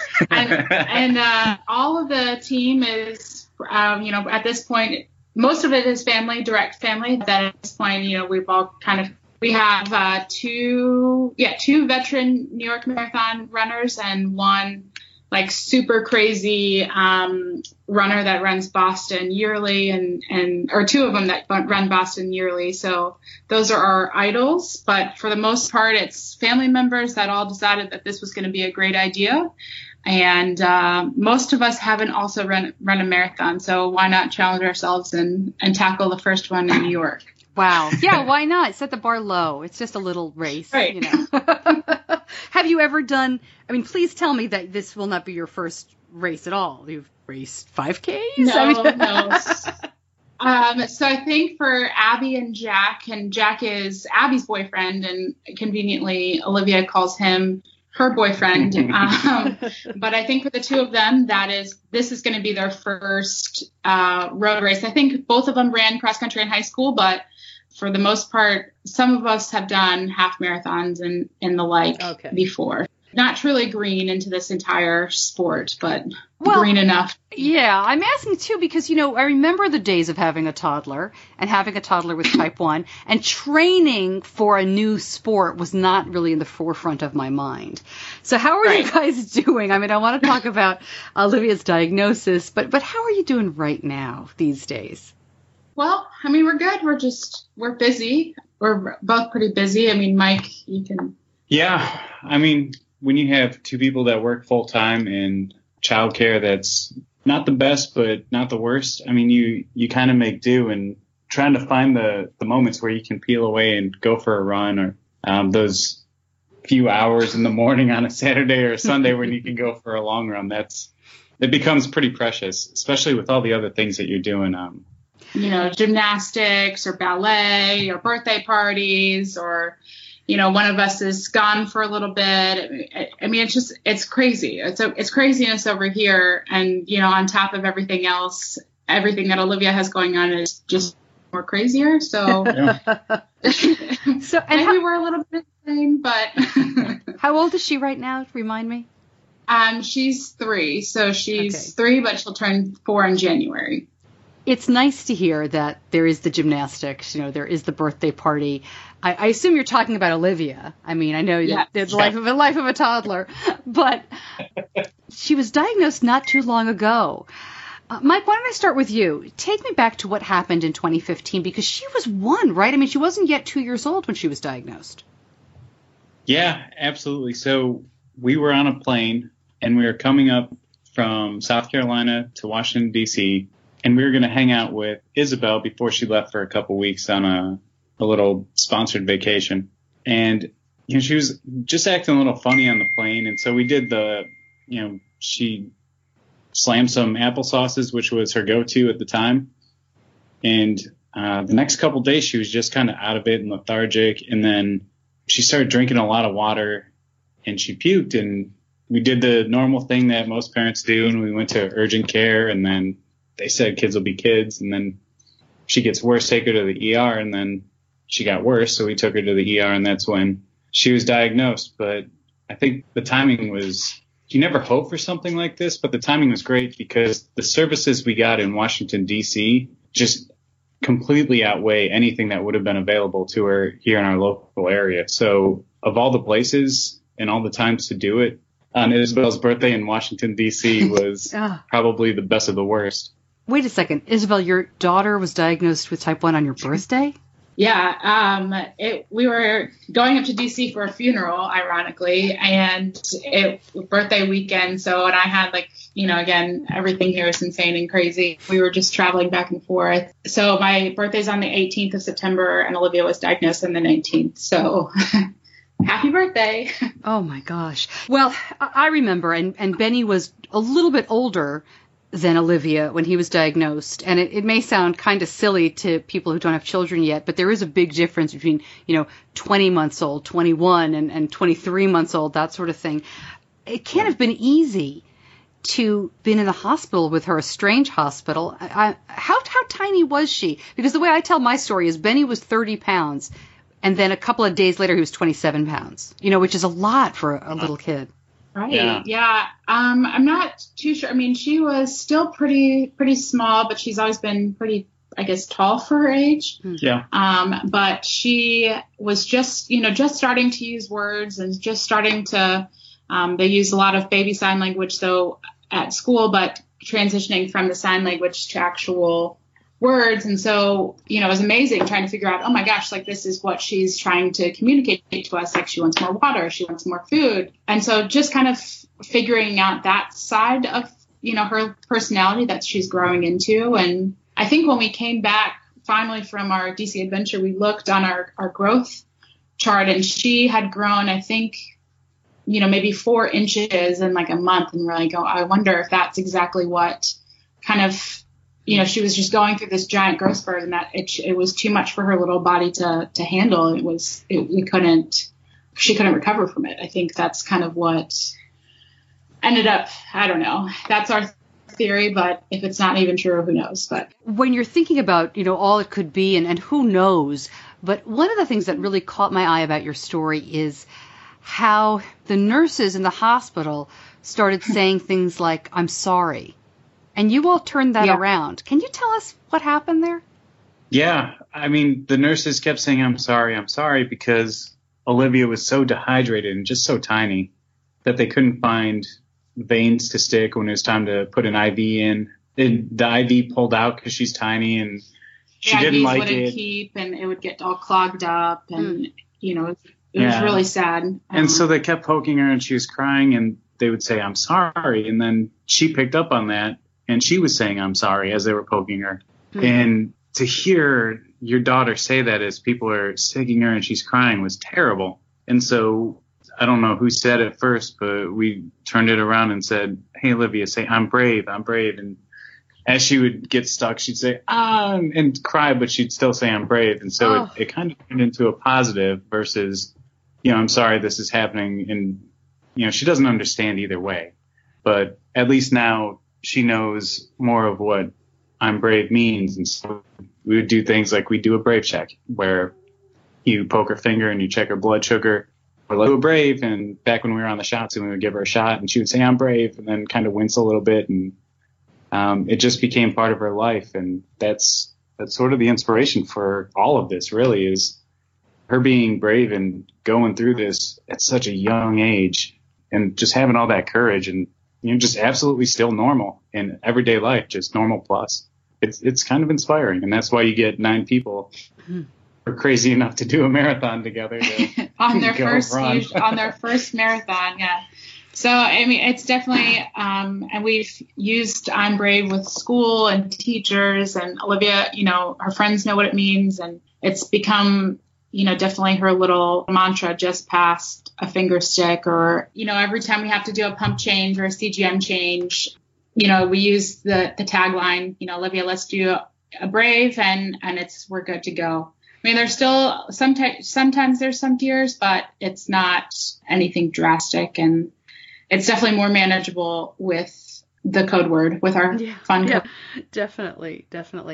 and all of the team is, at this point, most of it is family, direct family. That at this point, we've all we have two veteran New York Marathon runners and one super crazy runner that runs Boston yearly or 2 of them that run Boston yearly. So those are our idols. But for the most part, it's family members that all decided that this was going to be a great idea. And most of us haven't also run a marathon, so why not challenge ourselves and tackle the first one in New York? Wow. Yeah, why not? Set the bar low. It's just a little race. Right. Have you ever done, please tell me that this will not be your first race at all. You've raced 5Ks? No. So I think for Abby and Jack is Abby's boyfriend, and conveniently Olivia calls him her boyfriend. But I think for the 2 of them, this is going to be their first road race. I think both of them ran cross country in high school, but for the most part, some of us have done half marathons and the like before. Not truly green into this entire sport, but green enough. Yeah, I'm asking too because, I remember the days of having a toddler and having a toddler with type 1, and training for a new sport was not really in the forefront of my mind. So how are you guys doing? I want to talk about Olivia's diagnosis, but how are you doing right now these days? Well, we're good. We're busy. We're both pretty busy. Mike, you can. Yeah, when you have 2 people that work full time in childcare, that's not the best, but not the worst. You kind of make do, and trying to find the moments where you can peel away and go for a run, or those few hours in the morning on a Saturday or a Sunday when you can go for a long run. It becomes pretty precious, especially with all the other things that you're doing. Gymnastics or ballet or birthday parties, or one of us is gone for a little bit. It's crazy. It's craziness over here. And, on top of everything else, everything that Olivia has going on is just more crazier. So, maybe we're a little bit the same, but. How old is she right now? Remind me. She's 3. So she's 3, but she'll turn 4 in January. It's nice to hear that there is the gymnastics, there is the birthday party. I assume you're talking about Olivia. I know the life of a toddler, but she was diagnosed not too long ago. Mike, why don't I start with you? Take me back to what happened in 2015, because she was 1, right? She wasn't yet 2 years old when she was diagnosed. Yeah, absolutely. So we were on a plane and we were coming up from South Carolina to Washington, D.C., and we were going to hang out with Isabel before she left for a couple weeks on a little sponsored vacation. And she was just acting a little funny on the plane. And so we did she slammed some applesauces, which was her go-to at the time. And the next couple days, she was just kind of out of it and lethargic. And then she started drinking a lot of water and she puked. And we did the normal thing that most parents do. And we went to urgent care, and then they said kids will be kids. And then she gets worse, take her to the ER. And then she got worse. So we took her to the ER, and that's when she was diagnosed. But I think the timing was, you never hope for something like this, but the timing was great because the services we got in Washington, D.C. just completely outweigh anything that would have been available to her here in our local area. So of all the places and all the times to do it, on Isabel's birthday in Washington, D.C. was probably the best of the worst. Wait a second. Isabel, your daughter was diagnosed with type 1 on your birthday? Yeah. We were going up to DC for a funeral, ironically, and it was birthday weekend. So, and I had again, everything here is insane and crazy. We were just traveling back and forth. So my birthday's on the 18th of September, and Olivia was diagnosed on the 19th. So happy birthday. Oh my gosh. Well, I remember, and Benny was a little bit older than Olivia when he was diagnosed. And it may sound kind of silly to people who don't have children yet, but there is a big difference between, 20 months old, 21 and 23 months old, that sort of thing. It can't have been easy to been in the hospital with her, a strange hospital. How tiny was she? Because the way I tell my story is Benny was 30 pounds. And then a couple of days later, he was 27 pounds, which is a lot for a little kid. Right. Yeah. I'm not too sure. I mean, she was still pretty small, but she's always been pretty, I guess, tall for her age. Yeah. But she was just starting to use words and just starting to, they use a lot of baby sign language, so at school, but transitioning from the sign language to actual words. And so, it was amazing trying to figure out, oh my gosh, this is what she's trying to communicate to us. She wants more water. She wants more food. And so just kind of figuring out that side of, her personality that she's growing into. And I think when we came back finally from our DC adventure, we looked on our growth chart, and she had grown, I think, maybe 4 inches in a month. And we're like, oh, I wonder if that's exactly what kind of, she was just going through this giant growth spurt, and that it was too much for her little body to handle. She couldn't recover from it. I think that's kind of what ended up, I don't know. That's our theory, but if it's not even true, who knows? But when you're thinking about, all it could be and who knows, but one of the things that really caught my eye about your story is how the nurses in the hospital started saying things like, I'm sorry. And you all turned that around. Can you tell us what happened there? Yeah. I mean, the nurses kept saying, I'm sorry, because Olivia was so dehydrated and just so tiny that they couldn't find veins to stick when it was time to put an IV in. The IV pulled out because she's tiny, and she didn't IVs like wouldn't it. Keep, and it would get all clogged up, and, it was really sad. And so they kept poking her, and she was crying, and they would say, I'm sorry. And then she picked up on that. And she was saying, I'm sorry, as they were poking her. Mm-hmm. And to hear your daughter say that as people are sticking her and she's crying was terrible. And so I don't know who said it first, but we turned it around and said, hey, Olivia, say, I'm brave. And as she would get stuck, she'd say, and cry, but she'd still say, I'm brave. And so it kind of turned into a positive versus, I'm sorry this is happening. And, she doesn't understand either way. But at least now, she knows more of what I'm brave means. And so we would do things like we do a brave check where you poke her finger and you check her blood sugar. Or like, we're brave. And back when we were on the shots, and we would give her a shot and she would say, I'm brave, and then kind of wince a little bit. And it just became part of her life. And that's sort of the inspiration for all of this, really, is her being brave and going through this at such a young age and just having all that courage and, just absolutely still normal in everyday life, just normal plus. It's kind of inspiring. And that's why you get 9 people who are crazy enough to do a marathon together. on their first marathon. Yeah. So, I mean, it's definitely, and we've used I'm Brave with school and teachers, and Olivia, her friends know what it means, and it's become, definitely her little mantra, just past a finger stick, or, every time we have to do a pump change or a CGM change, we use the tagline, Olivia, let's do a brave, and we're good to go. I mean, there's still sometimes there's some tears, but it's not anything drastic, and it's definitely more manageable with the code word, with our fun code. Definitely.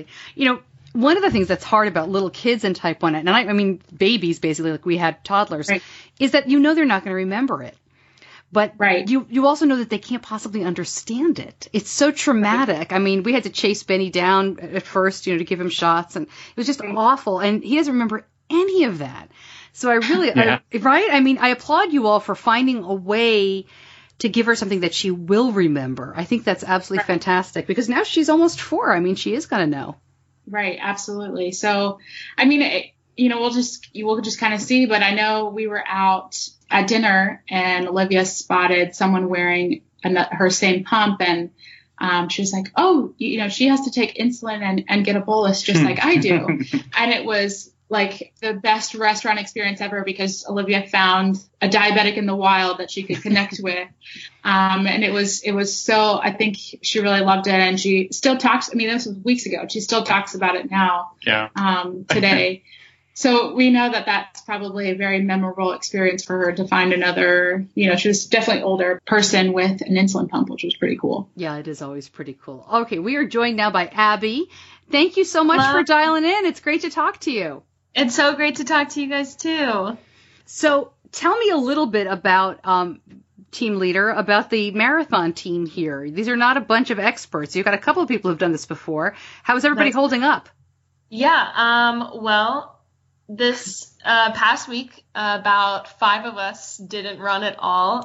One of the things that's hard about little kids in type 1, and I mean babies, basically, like we had toddlers, right, is that they're not going to remember it. But you also know that they can't possibly understand it. It's so traumatic. Right. I mean, we had to chase Benny down at first, to give him shots, and it was just awful. And he doesn't remember any of that. So I really, right? I mean, I applaud you all for finding a way to give her something that she will remember. I think that's absolutely fantastic, because now she's almost 4. I mean, she is going to know. Right. Absolutely. So, I mean, we'll just kind of see, but I know we were out at dinner and Olivia spotted someone wearing her same pump, and she was like, oh, she has to take insulin and get a bolus just like I do. And it was like the best restaurant experience ever, because Olivia found a diabetic in the wild that she could connect with. And it was so, I think she really loved it. And she still talks, I mean, this was weeks ago. She still talks about it now, today. So we know that that's probably a very memorable experience for her to find another, she was definitely older person with an insulin pump, which was pretty cool. Yeah, it is always pretty cool. Okay, we are joined now by Abby. Thank you so much for dialing in. It's great to talk to you. It's so great to talk to you guys too. So tell me a little bit about team leader, about the marathon team here. These are not a bunch of experts. You've got a couple of people who've done this before. How is everybody holding up? Yeah, well, this past week, about 5 of us didn't run at all.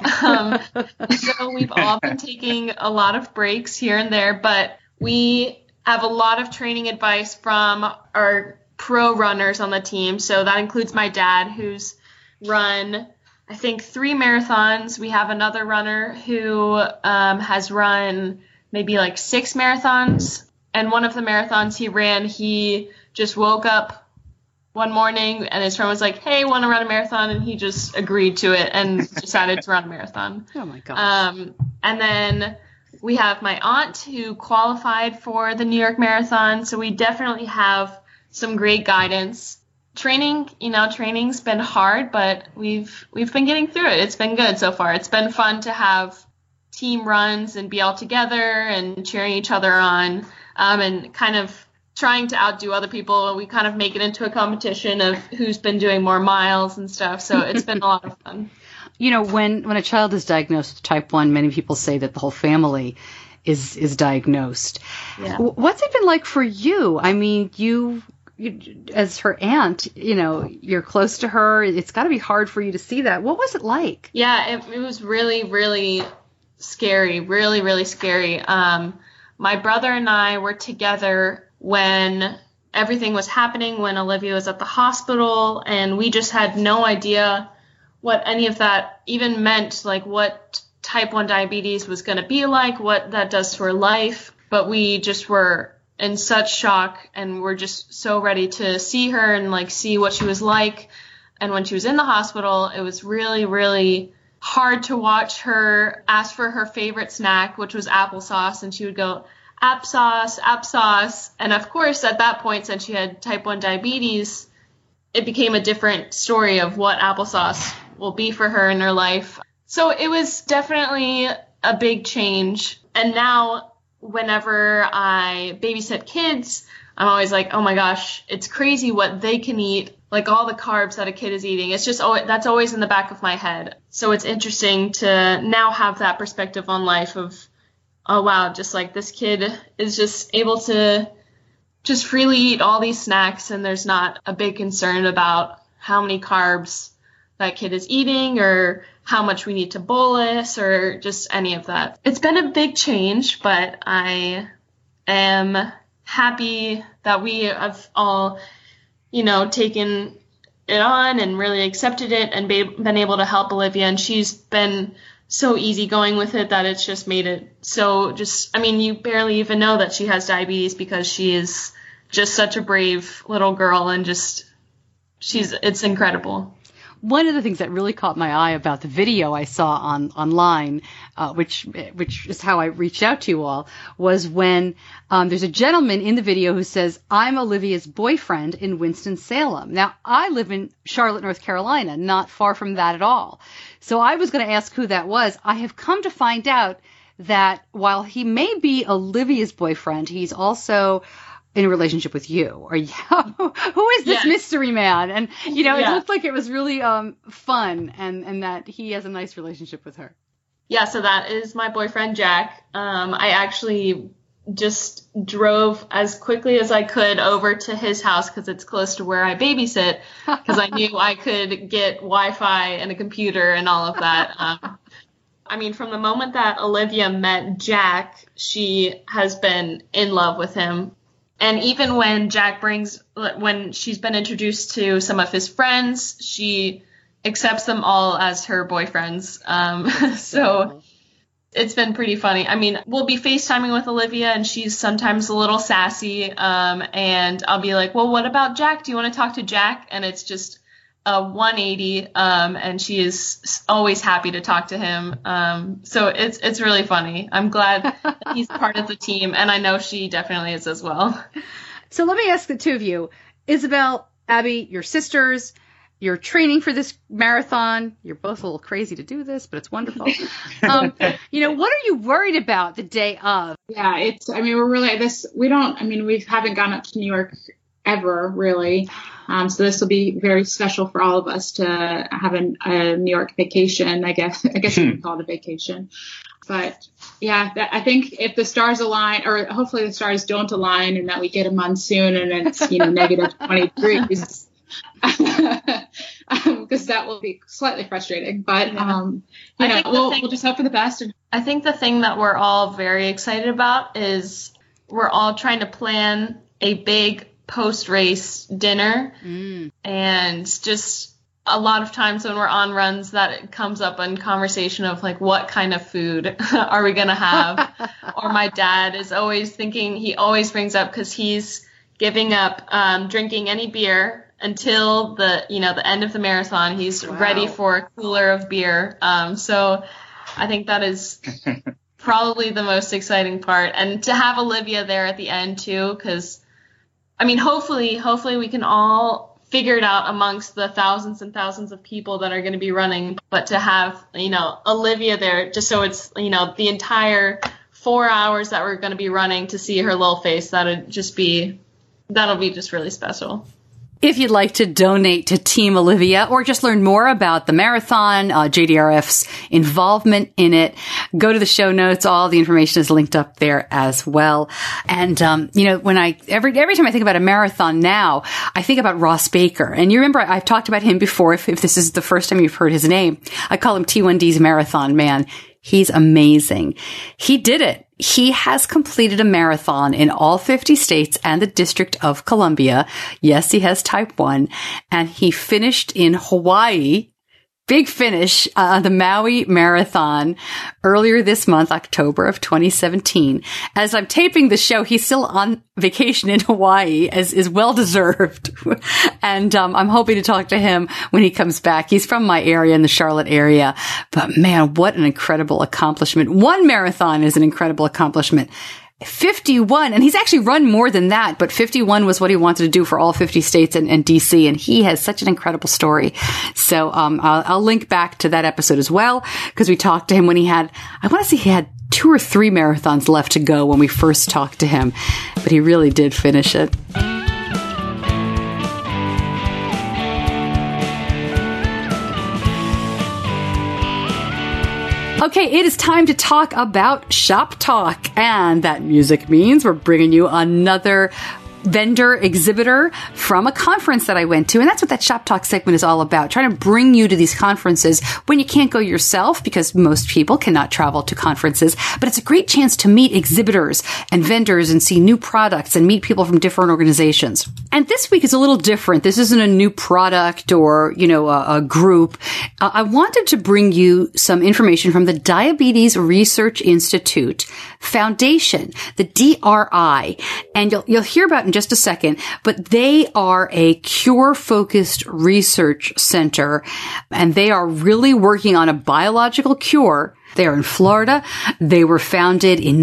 So we've all been taking a lot of breaks here and there, but we have a lot of training advice from our pro runners on the team. So that includes my dad, who's run, I think, 3 marathons. We have another runner who has run maybe like 6 marathons. And one of the marathons he ran, he just woke up one morning and his friend was like, hey, want to run a marathon? And he just agreed to it and decided to run a marathon. Oh my gosh. And then we have my aunt who qualified for the New York Marathon. So we definitely have some great guidance. Training's been hard, but we've been getting through it. It's been good so far. It's been fun to have team runs and be all together and cheering each other on, and kind of trying to outdo other people. We kind of make it into a competition of who's been doing more miles and stuff. So it's been a lot of fun. When a child is diagnosed with type 1, many people say that the whole family is diagnosed. Yeah. What's it been like for you? I mean, you as her aunt, you're close to her. It's got to be hard for you to see that. What was it like? Yeah, it was really, really scary. Really, really scary. My brother and I were together when everything was happening, when Olivia was at the hospital, and we just had no idea what any of that even meant, like what type 1 diabetes was going to be like, what that does to her life. But we just were in such shock, and we're just so ready to see her and like see what she was like. And when she was in the hospital, it was really, really hard to watch her ask for her favorite snack, which was applesauce, and she would go, applesauce. And of course, at that point, since she had type 1 diabetes, it became a different story of what applesauce will be for her in her life. So it was definitely a big change. And now whenever I babysit kids, I'm always like, oh my gosh, it's crazy what they can eat, like all the carbs that a kid is eating. It's just, that's always in the back of my head. So it's interesting to now have that perspective on life of, oh wow, just like this kid is just able to just freely eat all these snacks, and there's not a big concern about how many carbs that kid is eating or how much we need to bolus or just any of that. It's been a big change, but I am happy that we have all, taken it on and really accepted it and been able to help Olivia. And she's been so easygoing with it that it's just made it so you barely even know that she has diabetes because she is just such a brave little girl and just it's incredible. One of the things that really caught my eye about the video I saw online, which is how I reached out to you all, was when there's a gentleman in the video who says, "I'm Olivia's boyfriend in Winston-Salem." Now, I live in Charlotte, North Carolina, not far from that at all. So I was going to ask who that was. I have come to find out that while he may be Olivia's boyfriend, he's also in a relationship with you. Or who is this mystery man? And, it looked like it was really fun and that he has a nice relationship with her. Yeah, so that is my boyfriend, Jack. I actually just drove as quickly as I could over to his house because it's close to where I babysit, because I knew I could get Wi-Fi and a computer and all of that. From the moment that Olivia met Jack, she has been in love with him. And even when when she's been introduced to some of his friends, she accepts them all as her boyfriends. So it's been pretty funny. We'll be FaceTiming with Olivia, and she's sometimes a little sassy. And I'll be like, well, what about Jack? Do you want to talk to Jack? And it's just a 180. And she is always happy to talk to him. So it's really funny. I'm glad that he's part of the team, and I know she definitely is as well. So let me ask the two of you, Isabel, Abby, your sisters. You're training for this marathon. You're both a little crazy to do this, but it's wonderful. What are you worried about the day of? Yeah, we're really we haven't gone up to New York ever, really. So this will be very special for all of us to have a New York vacation. I guess you can call it a vacation. But yeah, I think if the stars align, or hopefully the stars don't align, and that we get a monsoon and it's negative 20 degrees. Because that will be slightly frustrating, but we'll just hope for the best. I think the thing that we're all very excited about is we're all trying to plan a big post-race dinner, and just a lot of times when we're on runs that it comes up in conversation of like, what kind of food are we gonna have? Or my dad is always thinking, he always brings up, because he's giving up drinking any beer until the end of the marathon. He's ready for a cooler of beer. So I think that is probably the most exciting part. And to have Olivia there at the end too, because hopefully we can all figure it out amongst the thousands and thousands of people that are going to be running. But to have, Olivia there, just so it's, the entire 4 hours that we're going to be running, to see her little face, that'll be just really special. If you'd like to donate to Team Olivia or just learn more about the marathon, JDRF's involvement in it, go to the show notes. All the information is linked up there as well. And, when every time I think about a marathon now, I think about Ross Baker. And you remember I've talked about him before. If this is the first time you've heard his name, I call him T1D's Marathon Man. He's amazing. He did it. He has completed a marathon in all 50 states and the District of Columbia. Yes, he has type 1. And he finished in Hawaii. Big finish on the Maui Marathon earlier this month, October of 2017. As I'm taping the show, he's still on vacation in Hawaii, as is well deserved. And I'm hoping to talk to him when he comes back. He's from my area, in the Charlotte area. But man, what an incredible accomplishment. One marathon is an incredible accomplishment. 51, and he's actually run more than that, but 51 was what he wanted to do for all 50 states and DC, and he has such an incredible story. So I'll link back to that episode as well, because we talked to him when he had 2 or 3 marathons left to go when we first talked to him, but he really did finish it. Okay, it is time to talk about Shop Talk, and that music means we're bringing you another vendor exhibitor from a conference that I went to. And that's what that Shop Talk segment is all about, trying to bring you to these conferences when you can't go yourself, because most people cannot travel to conferences. But it's a great chance to meet exhibitors and vendors and see new products and meet people from different organizations. And this week is a little different. This isn't a new product or, a group. I wanted to bring you some information from the Diabetes Research Institute Foundation, the DRI. And you'll hear about in just a second, but they are a cure-focused research center, and they are really working on a biological cure. They are in Florida. They were founded in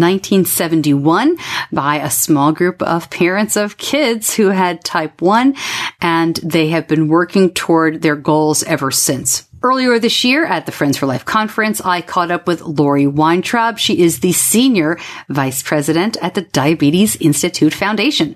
1971 by a small group of parents of kids who had type 1, and they have been working toward their goals ever since. Earlier this year at the Friends for Life conference, I caught up with Lori Weintraub. She is the Senior Vice President at the Diabetes Institute Foundation.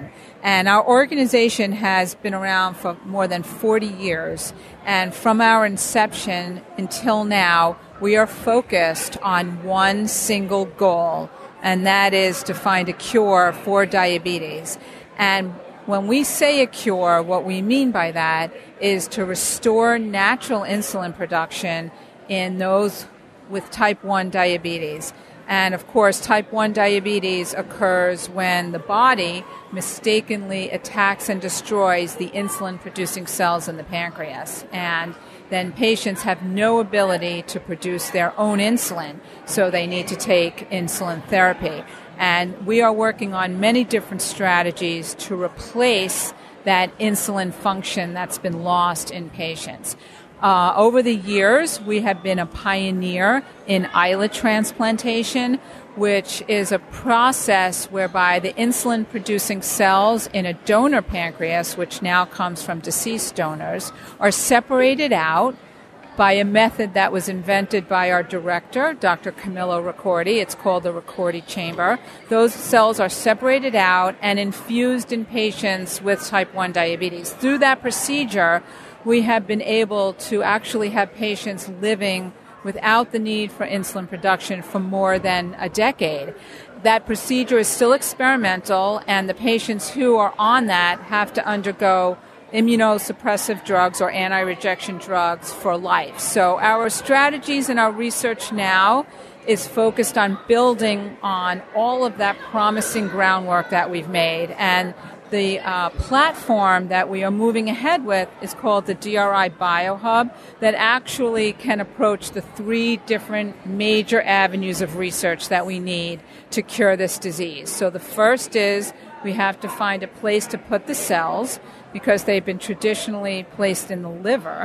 And our organization has been around for more than 40 years. And from our inception until now, we are focused on one single goal, and that is to find a cure for diabetes. And when we say a cure, what we mean by that is to restore natural insulin production in those with type 1 diabetes. And of course, type 1 diabetes occurs when the body mistakenly attacks and destroys the insulin-producing cells in the pancreas. And then patients have no ability to produce their own insulin, so they need to take insulin therapy. And we are working on many different strategies to replace that insulin function that's been lost in patients. Over the years, we have been a pioneer in islet transplantation, which is a process whereby the insulin-producing cells in a donor pancreas, which now comes from deceased donors, are separated out by a method that was invented by our director, Dr. Camillo Ricordi. It's called the Ricordi chamber. Those cells are separated out and infused in patients with type 1 diabetes. Through that procedure, we have been able to actually have patients living without the need for insulin production for more than a decade. That procedure is still experimental, and the patients who are on that have to undergo immunosuppressive drugs or anti-rejection drugs for life. So our strategies and our research now is focused on building on all of that promising groundwork that we've made. And the platform that we are moving ahead with is called the DRI BioHub, that actually can approach the 3 different major avenues of research that we need to cure this disease. So the first is we have to find a place to put the cells, because they've been traditionally placed in the liver.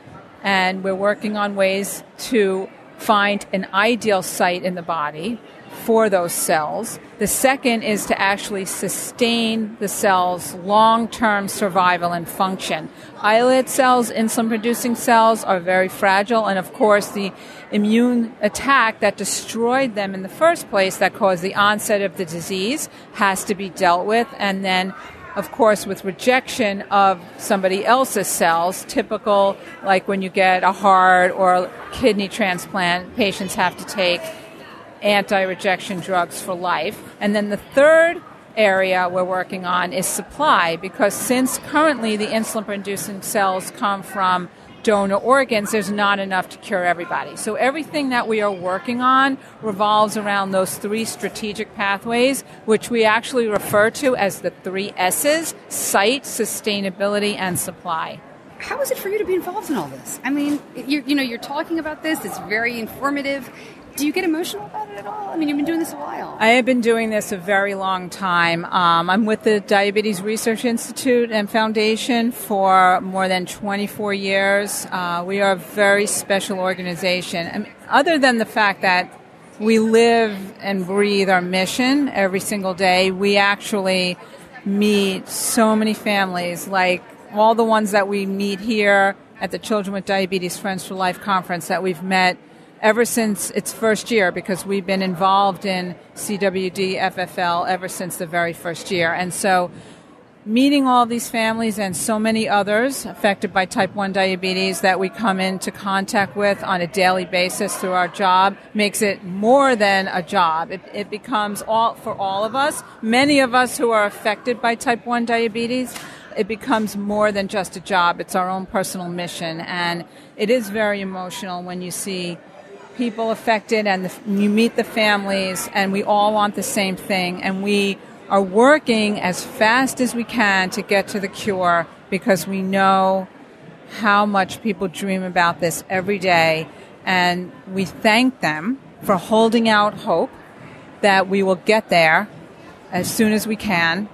And we're working on ways to find an ideal site in the body for those cells. The second is to actually sustain the cells' long-term survival and function. Islet cells, insulin-producing cells, are very fragile, and of course the immune attack that destroyed them in the first place, that caused the onset of the disease, has to be dealt with. And then, of course, with rejection of somebody else's cells, typical like when you get a heart or kidney transplant, patients have to take anti-rejection drugs for life. And then the third area we're working on is supply, because since currently the insulin-producing cells come from donor organs, there's not enough to cure everybody. So everything that we are working on revolves around those 3 strategic pathways, which we actually refer to as the 3 S's: site, sustainability, and supply. How is it for you to be involved in all this? I mean, you're talking about this. It's very informative. Do you get emotional about it at all? I mean, you've been doing this a while. I have been doing this a very long time. I'm with the Diabetes Research Institute and Foundation for more than 24 years. We are a very special organization. I mean, other than the fact that we live and breathe our mission every single day, we actually meet so many families, like all the ones that we meet here at the Children with Diabetes Friends for Life conference that we've met ever since its first year, because we've been involved in CWD FFL ever since the very first year. And so meeting all these families and so many others affected by type 1 diabetes that we come into contact with on a daily basis through our job makes it more than a job. It becomes all for all of us. Many of us who are affected by type 1 diabetes, it becomes more than just a job. It's our own personal mission. And it is very emotional when you see people affected and you meet the families, and we all want the same thing, and we are working as fast as we can to get to the cure, because we know how much people dream about this every day, and we thank them for holding out hope that we will get there as soon as we can.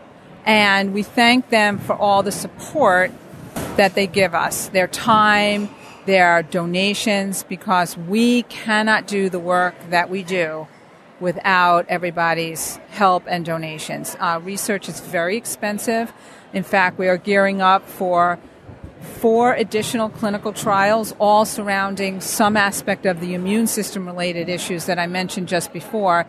And we thank them for all the support that they give us, their time, their donations, because we cannot do the work that we do without everybody's help and donations. Research is very expensive. In fact, we are gearing up for 4 additional clinical trials, all surrounding some aspect of the immune system-related issues that I mentioned just before.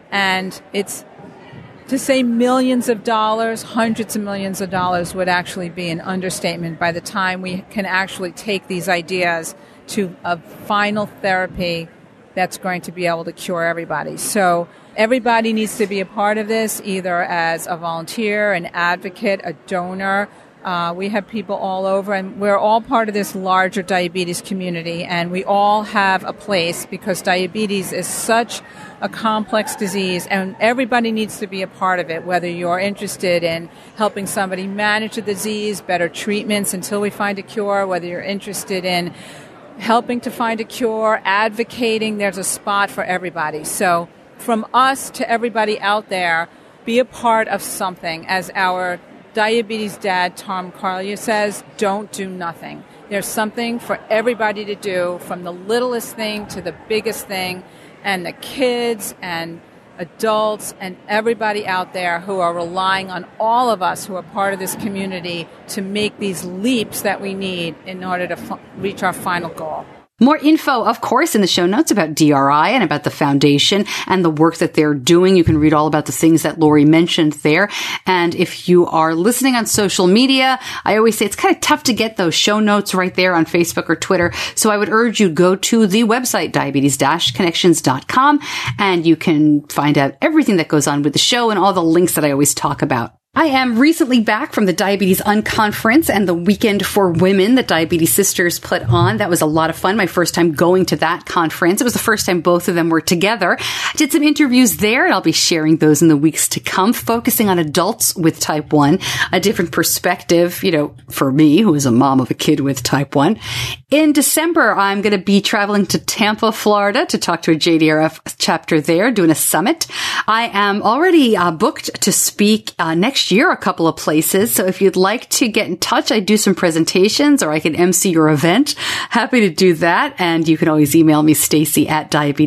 And it's to say millions of dollars, hundreds of millions of dollars would actually be an understatement by the time we can actually take these ideas to a final therapy that's going to be able to cure everybody. So everybody needs to be a part of this, either as a volunteer, an advocate, a donor. We have people all over, and we're all part of this larger diabetes community, and we all have a place because diabetes is such a complex disease, and everybody needs to be a part of it, whether you're interested in helping somebody manage the disease, better treatments until we find a cure, whether you're interested in helping to find a cure, advocating, there's a spot for everybody. So from us to everybody out there, be a part of something. As our diabetes dad, Tom Carlia, says, don't do nothing. There's something for everybody to do, from the littlest thing to the biggest thing, and the kids and adults and everybody out there who are relying on all of us who are part of this community to make these leaps that we need in order to reach our final goal. More info, of course, in the show notes about DRI and about the foundation and the work that they're doing. You can read all about the things that Lori mentioned there. And if you are listening on social media, I always say it's kind of tough to get those show notes right there on Facebook or Twitter. So I would urge you go to the website, diabetes-connections.com, and you can find out everything that goes on with the show and all the links that I always talk about. I am recently back from the Diabetes Unconference and the Weekend for Women that Diabetes Sisters put on. That was a lot of fun. My first time going to that conference. It was the first time both of them were together. I did some interviews there, and I'll be sharing those in the weeks to come, focusing on adults with type 1, a different perspective, for me, who is a mom of a kid with type 1. In December, I'm going to be traveling to Tampa, Florida to talk to a JDRF chapter there, doing a summit. I am already booked to speak next year a couple of places. So if you'd like to get in touch, I do some presentations, or I can MC your event. Happy to do that. And you can always email me, Stacey at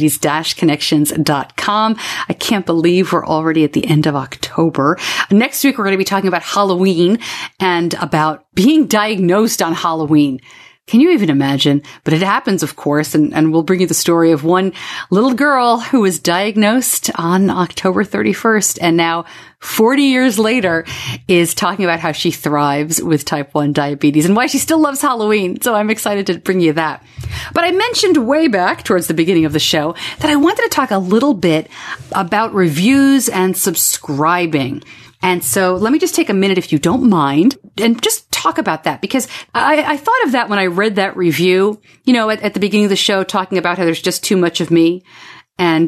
diabetes-connections.com. I can't believe we're already at the end of October. Next week, we're going to be talking about Halloween and about being diagnosed on Halloween. Can you even imagine? But it happens, of course, and we'll bring you the story of one little girl who was diagnosed on October 31st and now 40 years later is talking about how she thrives with type 1 diabetes and why she still loves Halloween. So I'm excited to bring you that. But I mentioned way back towards the beginning of the show that I wanted to talk a little bit about reviews and subscribing. And so let me just take a minute, if you don't mind, and just talk about that, because I thought of that when I read that review, at the beginning of the show, talking about how there's just too much of me and,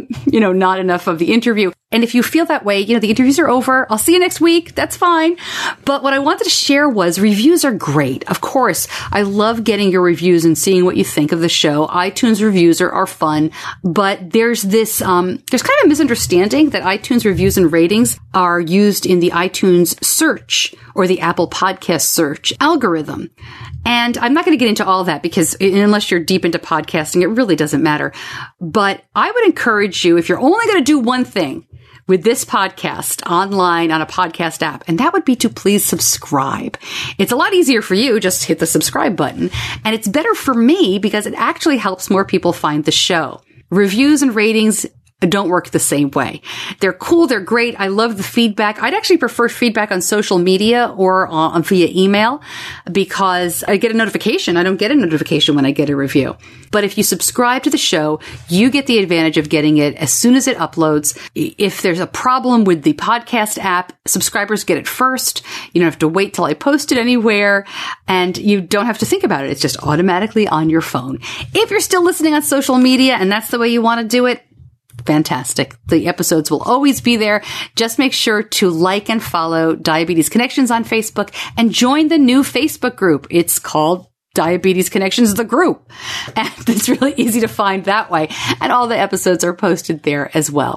not enough of the interview. And if you feel that way, the interviews are over. I'll see you next week. That's fine. But what I wanted to share was reviews are great. Of course, I love getting your reviews and seeing what you think of the show. iTunes reviews are fun. But there's this, there's kind of a misunderstanding that iTunes reviews and ratings are used in the iTunes search or the Apple Podcast search algorithm. And I'm not going to get into all that because unless you're deep into podcasting, it really doesn't matter. But I would encourage you, if you're only going to do one thing with this podcast online on a podcast app, and that would be to please subscribe. It's a lot easier for you. Just hit the subscribe button. And it's better for me because it actually helps more people find the show. Reviews and ratings don't work the same way. They're cool. They're great. I love the feedback. I'd actually prefer feedback on social media or via email because I get a notification. I don't get a notification when I get a review. But if you subscribe to the show, you get the advantage of getting it as soon as it uploads. If there's a problem with the podcast app, subscribers get it first. You don't have to wait till I post it anywhere, and you don't have to think about it. It's just automatically on your phone. If you're still listening on social media and that's the way you want to do it, fantastic. The episodes will always be there. Just make sure to like and follow Diabetes Connections on Facebook and join the new Facebook group. It's called Diabetes Connections, the group. And it's really easy to find that way. And all the episodes are posted there as well.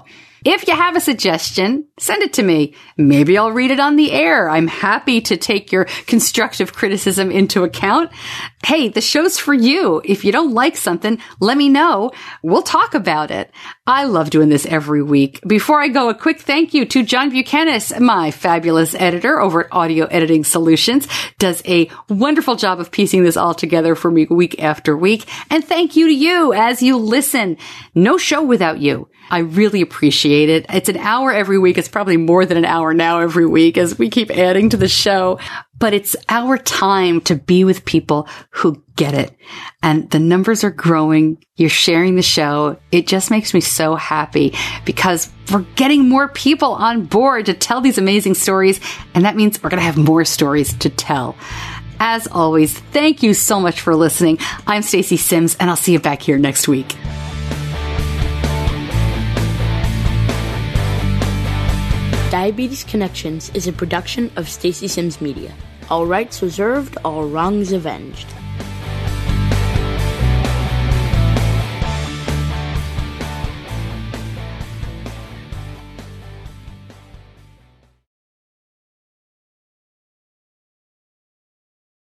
If you have a suggestion, send it to me. Maybe I'll read it on the air. I'm happy to take your constructive criticism into account. Hey, the show's for you. If you don't like something, let me know. We'll talk about it. I love doing this every week. Before I go, a quick thank you to John Buchanan, my fabulous editor over at Audio Editing Solutions. Does a wonderful job of piecing this all together for me week after week. And thank you to you as you listen. No show without you. I really appreciate it. It's an hour every week. It's probably more than an hour now every week as we keep adding to the show. But it's our time to be with people who get it. And the numbers are growing. You're sharing the show. It just makes me so happy because we're getting more people on board to tell these amazing stories. And that means we're going to have more stories to tell. As always, thank you so much for listening. I'm Stacey Sims, and I'll see you back here next week. Diabetes Connections is a production of Stacey Sims Media. All rights reserved, all wrongs avenged.